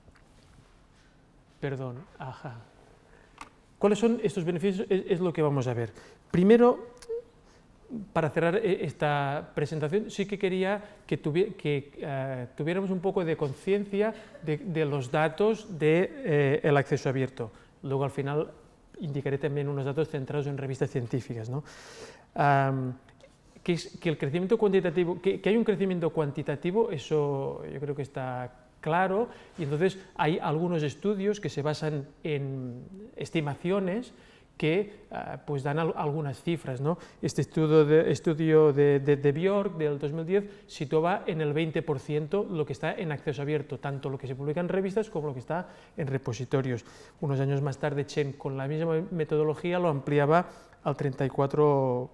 Perdón, ¿Cuáles son estos beneficios? Es lo que vamos a ver. Primero, para cerrar esta presentación, sí que quería que tuviéramos un poco de conciencia de los datos del acceso abierto. Luego, al final, indicaré también unos datos centrados en revistas científicas, ¿no? Que el crecimiento cuantitativo, que hay un crecimiento cuantitativo, eso yo creo que está claro, y entonces hay algunos estudios que se basan en estimaciones que pues dan algunas cifras, ¿no? Este estudio de Bjork del 2010 situaba en el 20% lo que está en acceso abierto, tanto lo que se publica en revistas como lo que está en repositorios. Unos años más tarde, Chen, con la misma metodología, lo ampliaba al 38%.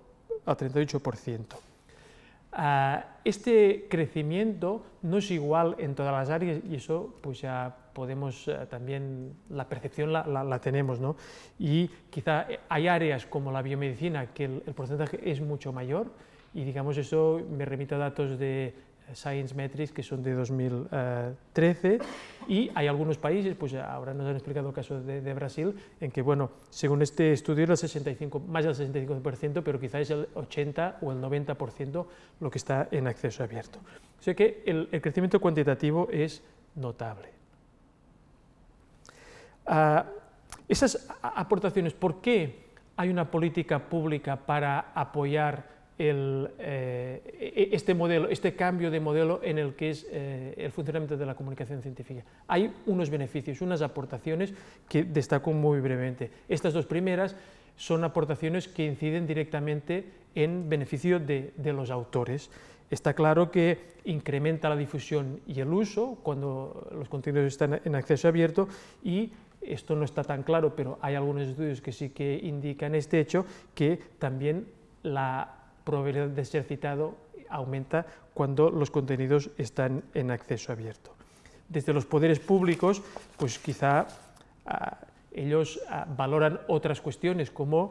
Este crecimiento no es igual en todas las áreas, y eso pues ya podemos también, la percepción la tenemos, ¿no? Y quizá hay áreas como la biomedicina que el porcentaje es mucho mayor, y digamos eso me remito a datos de Science Metrics que son de 2013, y hay algunos países, pues ahora nos han explicado el caso de Brasil, en que, bueno, según este estudio era más del 65%, pero quizá es el 80 o el 90% lo que está en acceso abierto. O sea que el crecimiento cuantitativo es notable. Esas aportaciones, ¿por qué hay una política pública para apoyar este modelo, este cambio de modelo en el que es el funcionamiento de la comunicación científica? Hay unos beneficios, unas aportaciones que destaco muy brevemente. Estas dos primeras son aportaciones que inciden directamente en beneficio de los autores. Está claro que incrementa la difusión y el uso cuando los contenidos están en acceso abierto, y esto no está tan claro, pero hay algunos estudios que sí que indican este hecho, que también la probabilidad de ser citado aumenta cuando los contenidos están en acceso abierto. Desde los poderes públicos, pues quizá ellos valoran otras cuestiones como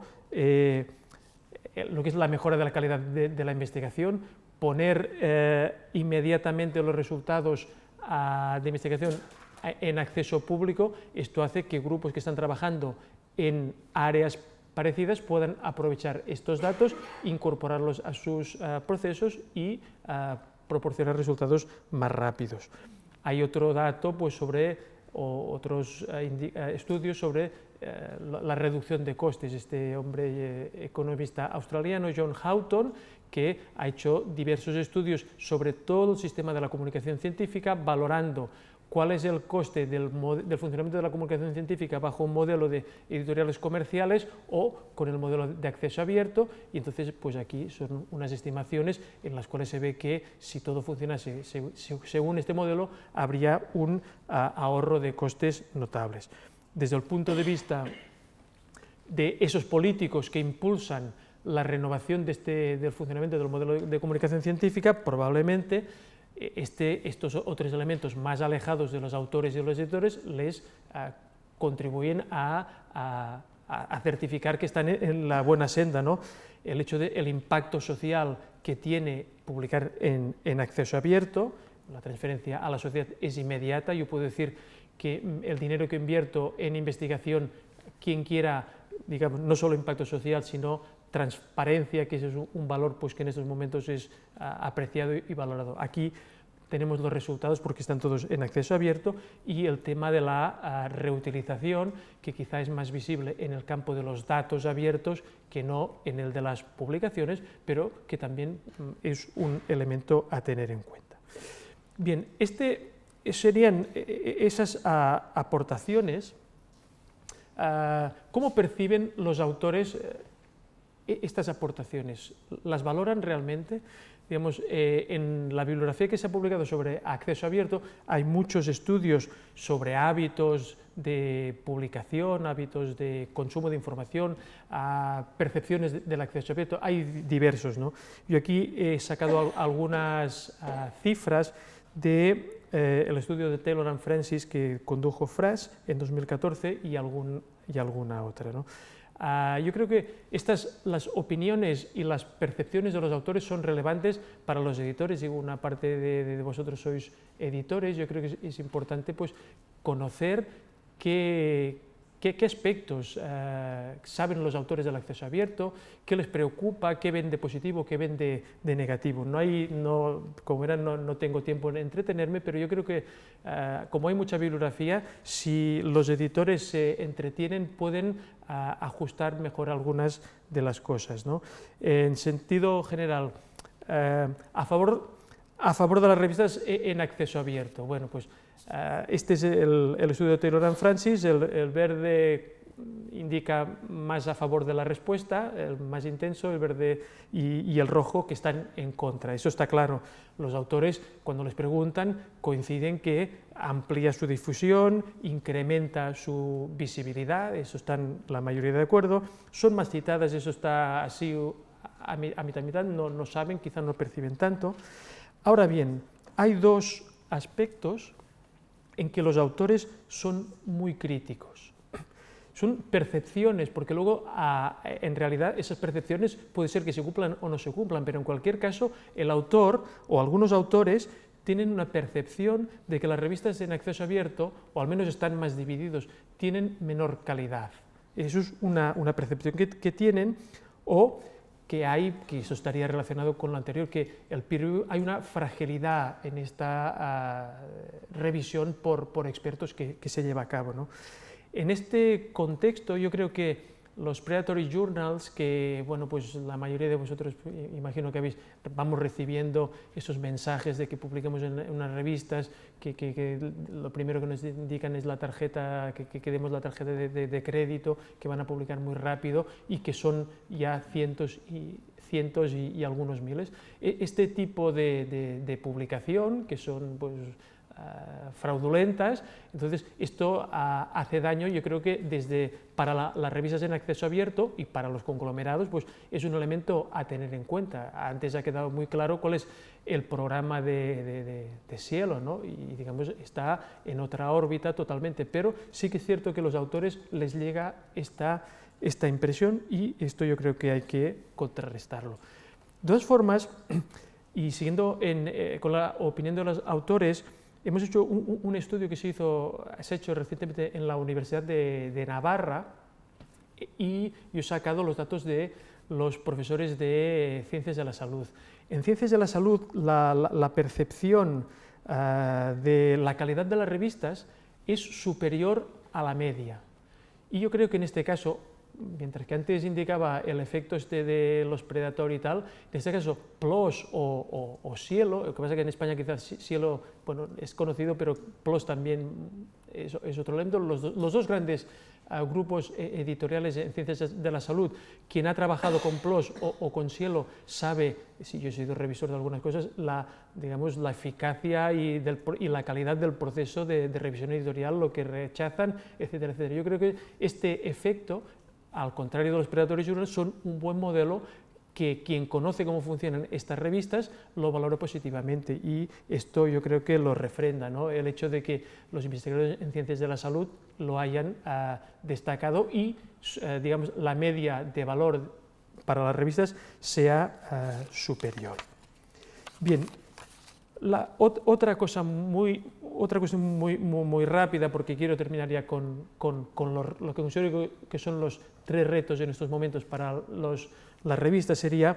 lo que es la mejora de la calidad de la investigación, poner inmediatamente los resultados de investigación en acceso público. Esto hace que grupos que están trabajando en áreas parecidas puedan aprovechar estos datos, incorporarlos a sus procesos y proporcionar resultados más rápidos. Hay otro dato pues, otros estudios sobre la reducción de costes. Este hombre economista australiano, John Houghton, que ha hecho diversos estudios sobre todo el sistema de la comunicación científica, valorando cuál es el coste del funcionamiento de la comunicación científica bajo un modelo de editoriales comerciales o con el modelo de acceso abierto, y entonces pues aquí son unas estimaciones en las cuales se ve que si todo funcionase según este modelo habría un ahorro de costes notables. Desde el punto de vista de esos políticos que impulsan la renovación del funcionamiento del modelo de comunicación científica, probablemente estos otros elementos más alejados de los autores y de los editores les contribuyen a certificar que están en la buena senda, ¿no? El hecho del impacto social que tiene publicar en acceso abierto, la transferencia a la sociedad es inmediata. Yo puedo decir que el dinero que invierto en investigación, quien quiera, digamos, no solo impacto social, sino transparencia, que ese es un valor pues, que en estos momentos es apreciado y valorado. Aquí tenemos los resultados porque están todos en acceso abierto, y el tema de la reutilización, que quizá es más visible en el campo de los datos abiertos que no en el de las publicaciones, pero que también es un elemento a tener en cuenta. Bien, serían esas aportaciones. ¿Cómo perciben los autores estas aportaciones? ¿Las valoran realmente? Digamos, en la bibliografía que se ha publicado sobre acceso abierto hay muchos estudios sobre hábitos de publicación, hábitos de consumo de información, percepciones del acceso abierto, hay diversos, ¿no? Yo aquí he sacado algunas cifras del estudio de Taylor and Francis que condujo Frass en 2014 y alguna otra, ¿no? Yo creo que las opiniones y las percepciones de los autores son relevantes para los editores. Digo, una parte de vosotros sois editores, yo creo que es importante pues, conocer qué aspectos saben los autores del acceso abierto, qué les preocupa, qué ven de positivo, qué ven de negativo. Como verán, no tengo tiempo en entretenerme, pero yo creo que como hay mucha bibliografía, si los editores se entretienen, pueden ajustar mejor algunas de las cosas, ¿no? En sentido general, a favor de las revistas en acceso abierto. Bueno, pues este es el estudio de Taylor and Francis, el verde indica más a favor de la respuesta, el más intenso, el verde y el rojo que están en contra. Eso está claro. Los autores, cuando les preguntan, coinciden que amplía su difusión, incrementa su visibilidad, eso están la mayoría de acuerdo. Son más citadas, eso está así a mitad, no saben, quizá no perciben tanto. Ahora bien, hay dos aspectos en que los autores son muy críticos. Son percepciones, porque luego en realidad esas percepciones puede ser que se cumplan o no se cumplan, pero en cualquier caso el autor o algunos autores tienen una percepción de que las revistas en acceso abierto, o al menos están más divididos, tienen menor calidad. Eso es una percepción que tienen, o que eso estaría relacionado con lo anterior, que el peer review, hay una fragilidad en esta revisión por expertos que se lleva a cabo, ¿no? En este contexto yo creo que los predatory journals, que bueno, pues la mayoría de vosotros imagino que vamos recibiendo esos mensajes de que publiquemos en unas revistas, que lo primero que nos indican es la tarjeta, que demos la tarjeta de crédito, que van a publicar muy rápido y que son ya cientos y algunos miles. Este tipo de publicación, que son pues fraudulentas, entonces esto hace daño. Yo creo que para las revistas en acceso abierto y para los conglomerados pues es un elemento a tener en cuenta. Antes ha quedado muy claro cuál es el programa de Cielo, ¿no? Y digamos está en otra órbita totalmente, pero sí que es cierto que a los autores les llega esta impresión y esto yo creo que hay que contrarrestarlo. De todas formas, y siguiendo con la opinión de los autores, hemos hecho un estudio que se ha hecho recientemente en la Universidad de Navarra y yo he sacado los datos de los profesores de Ciencias de la Salud. En Ciencias de la Salud, la percepción de la calidad de las revistas es superior a la media. Y yo creo que en este caso, mientras que antes indicaba el efecto de los Predator y tal, en este caso PLOS o Cielo, lo que pasa es que en España quizás Cielo bueno, es conocido, pero PLOS también es otro elemento. Los dos grandes grupos editoriales en Ciencias de la Salud, quien ha trabajado con PLOS o con Cielo sabe, si yo he sido revisor de algunas cosas, digamos, la eficacia y la calidad del proceso de revisión editorial, lo que rechazan, etcétera, etcétera. Yo creo que este efecto, al contrario de los predatory journals, son un buen modelo que quien conoce cómo funcionan estas revistas lo valora positivamente, y esto yo creo que lo refrenda, ¿no? El hecho de que los investigadores en Ciencias de la Salud lo hayan destacado y digamos, la media de valor para las revistas sea superior. Bien, otra cosa muy rápida, porque quiero terminar ya con lo que considero que son los 3 retos en estos momentos para las revistas, sería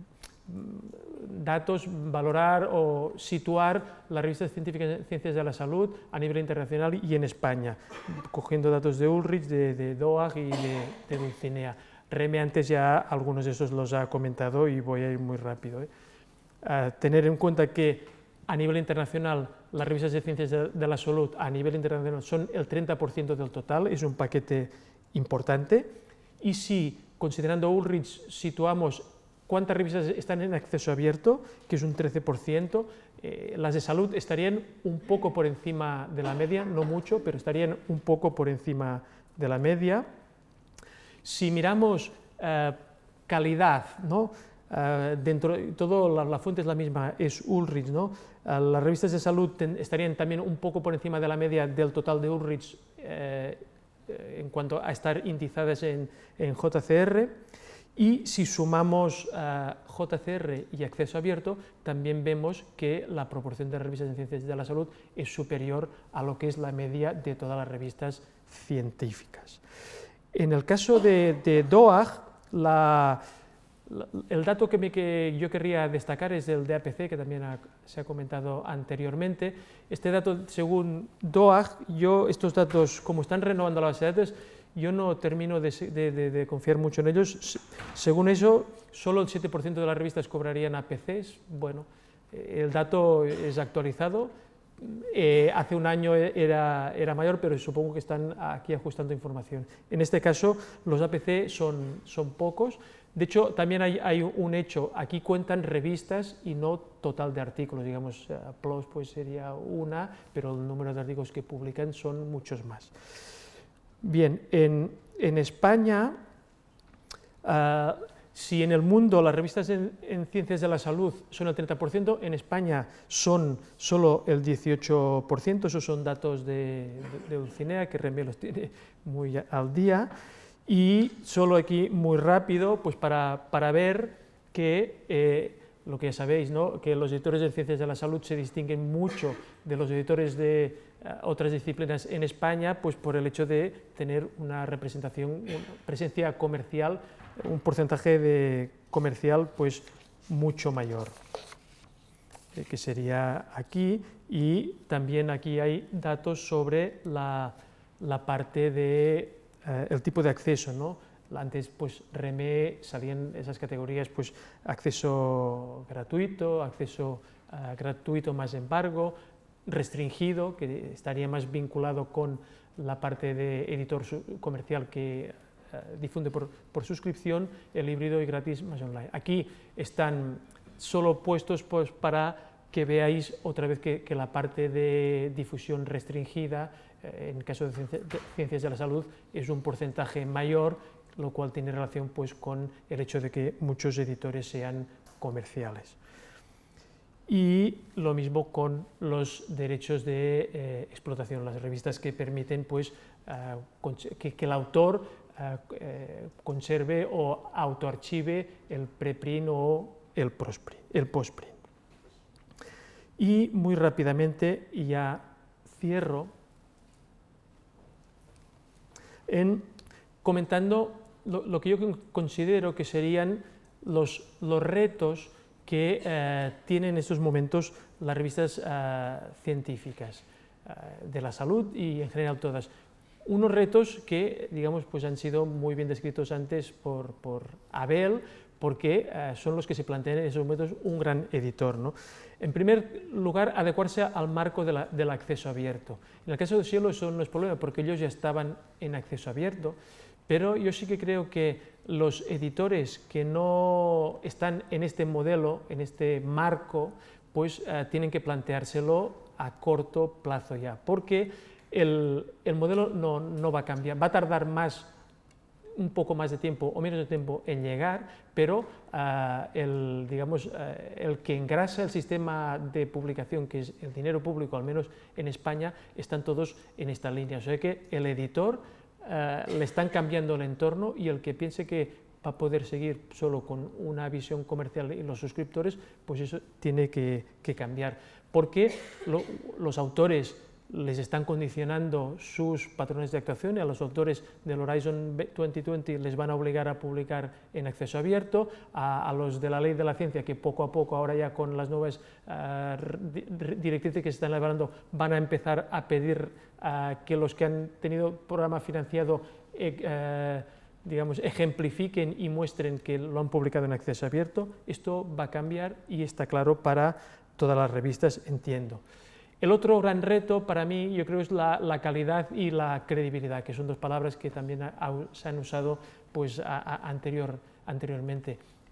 datos, valorar o situar las revistas científicas en Ciencias de la Salud a nivel internacional y en España, cogiendo datos de Ulrich, de DOAG y de Dulcinea. Reme antes ya algunos de esos los ha comentado y voy a ir muy rápido. Tener en cuenta que a nivel internacional las revistas de Ciencias de la Salud a nivel internacional son el 30% del total, es un paquete importante, y si considerando Ulrich situamos cuántas revistas están en acceso abierto, que es un 13%. Las de salud estarían un poco por encima de la media, no mucho, pero estarían un poco por encima de la media. Si miramos calidad, ¿no? Dentro de todo la fuente es la misma, es Ulrich, ¿no? Las revistas de salud estarían también un poco por encima de la media del total de Ulrich en cuanto a estar indizadas en JCR, y si sumamos JCR y acceso abierto, también vemos que la proporción de revistas en ciencias de la salud es superior a lo que es la media de todas las revistas científicas. En el caso de DOAG, el dato que yo querría destacar es el de APC, que también se ha comentado anteriormente. Este dato, según DOAG, estos datos, como están renovando la base de datos, yo no termino de confiar mucho en ellos. Según eso, solo el 7% de las revistas cobrarían APCs. Bueno, el dato es actualizado. Hace un año era mayor, pero supongo que están aquí ajustando información. En este caso, los APC son pocos. De hecho, también hay un hecho, aquí cuentan revistas y no total de artículos, digamos, PLOS pues sería una, pero el número de artículos que publican son muchos más. Bien, en España, si en el mundo las revistas en ciencias de la salud son el 30%, en España son solo el 18%, esos son datos de Dulcinea, que Remé los tiene muy al día. Y solo aquí, muy rápido, pues para ver que, lo que ya sabéis, ¿no? Que los editores de ciencias de la salud se distinguen mucho de los editores de otras disciplinas en España, pues por el hecho de tener una representación, una presencia comercial, un porcentaje de comercial pues mucho mayor, que sería aquí. Y también aquí hay datos sobre la parte de el tipo de acceso, ¿no? Antes, pues, Remé salían esas categorías, pues, acceso gratuito más embargo, restringido, que estaría más vinculado con la parte de editor comercial que difunde por suscripción, el híbrido y gratis más online. Aquí están solo puestos, pues, para que veáis otra vez que la parte de difusión restringida, en el caso de ciencias de la salud, es un porcentaje mayor, lo cual tiene relación pues, con el hecho de que muchos editores sean comerciales. Y lo mismo con los derechos de explotación, las revistas que permiten pues, que el autor conserve o autoarchive el preprint o el postprint. Y muy rápidamente, y ya cierro, comentando lo que yo considero que serían los retos que tienen en estos momentos las revistas científicas de la salud y en general todas. Unos retos que, digamos, pues han sido muy bien descritos antes por Abel, porque son los que se plantean en esos momentos un gran editor, ¿no? En primer lugar, adecuarse al marco del acceso abierto. En el caso de Cielo eso no es problema, porque ellos ya estaban en acceso abierto, pero yo sí que creo que los editores que no están en este modelo, en este marco, pues tienen que planteárselo a corto plazo ya, porque el modelo no va a cambiar, va a tardar un poco más de tiempo o menos de tiempo en llegar, pero el que engrasa el sistema de publicación, que es el dinero público, al menos en España, están todos en esta línea. O sea que el editor le están cambiando el entorno, y el que piense que va a poder seguir solo con una visión comercial y los suscriptores, pues eso tiene que cambiar, porque los autores les están condicionando sus patrones de actuación, y a los autores del Horizon 2020 les van a obligar a publicar en acceso abierto, a los de la ley de la ciencia, que poco a poco, ahora ya con las nuevas directrices que se están elaborando, van a empezar a pedir que los que han tenido programa financiado digamos, ejemplifiquen y muestren que lo han publicado en acceso abierto. Esto va a cambiar y está claro para todas las revistas, entiendo. El otro gran reto para mí, yo creo, es la calidad y la credibilidad, que son dos palabras que también se han usado pues, anteriormente.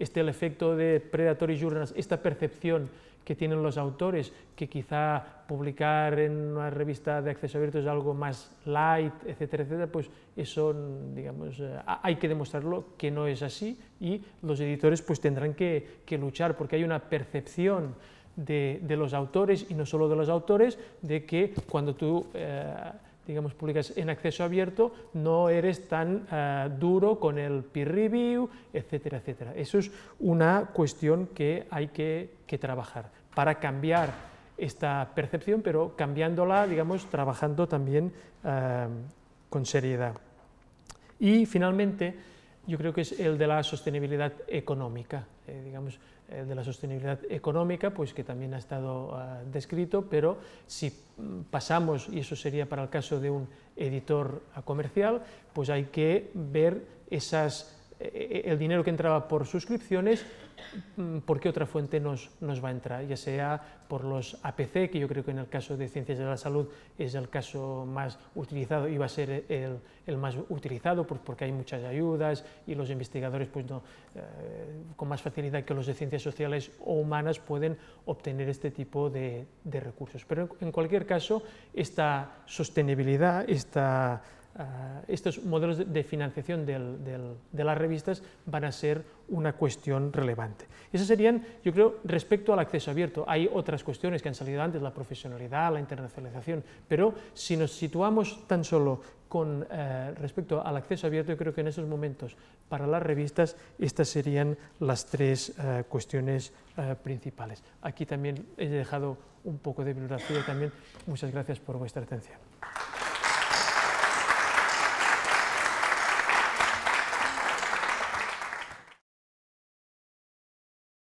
el efecto de predatory journals, esta percepción que tienen los autores, que quizá publicar en una revista de acceso abierto es algo más light, etcétera, etcétera, pues eso, digamos, hay que demostrarlo que no es así, y los editores pues tendrán que luchar, porque hay una percepción de los autores, y no solo de los autores, de que cuando tú digamos, publicas en acceso abierto, no eres tan duro con el peer review, etcétera, etcétera. Eso es una cuestión que hay que trabajar para cambiar esta percepción, pero cambiándola, digamos, trabajando también con seriedad. Y finalmente, yo creo que es el de la sostenibilidad económica, digamos, el de la sostenibilidad económica, pues que también ha estado descrito, pero si pasamos, y eso sería para el caso de un editor comercial, pues hay que ver el dinero que entraba por suscripciones, por qué otra fuente nos va a entrar, ya sea por los APC, que yo creo que en el caso de Ciencias de la Salud es el caso más utilizado y va a ser el más utilizado, pues porque hay muchas ayudas y los investigadores pues con más facilidad que los de Ciencias Sociales o Humanas pueden obtener este tipo de recursos. Pero en cualquier caso, esta sostenibilidad, estos modelos de financiación de las revistas van a ser una cuestión relevante. Esas serían, yo creo, respecto al acceso abierto. Hay otras cuestiones que han salido antes, la profesionalidad, la internacionalización, pero si nos situamos tan solo con respecto al acceso abierto, yo creo que en esos momentos, para las revistas, estas serían las tres cuestiones principales. Aquí también he dejado un poco de bibliografía también. Muchas gracias por vuestra atención.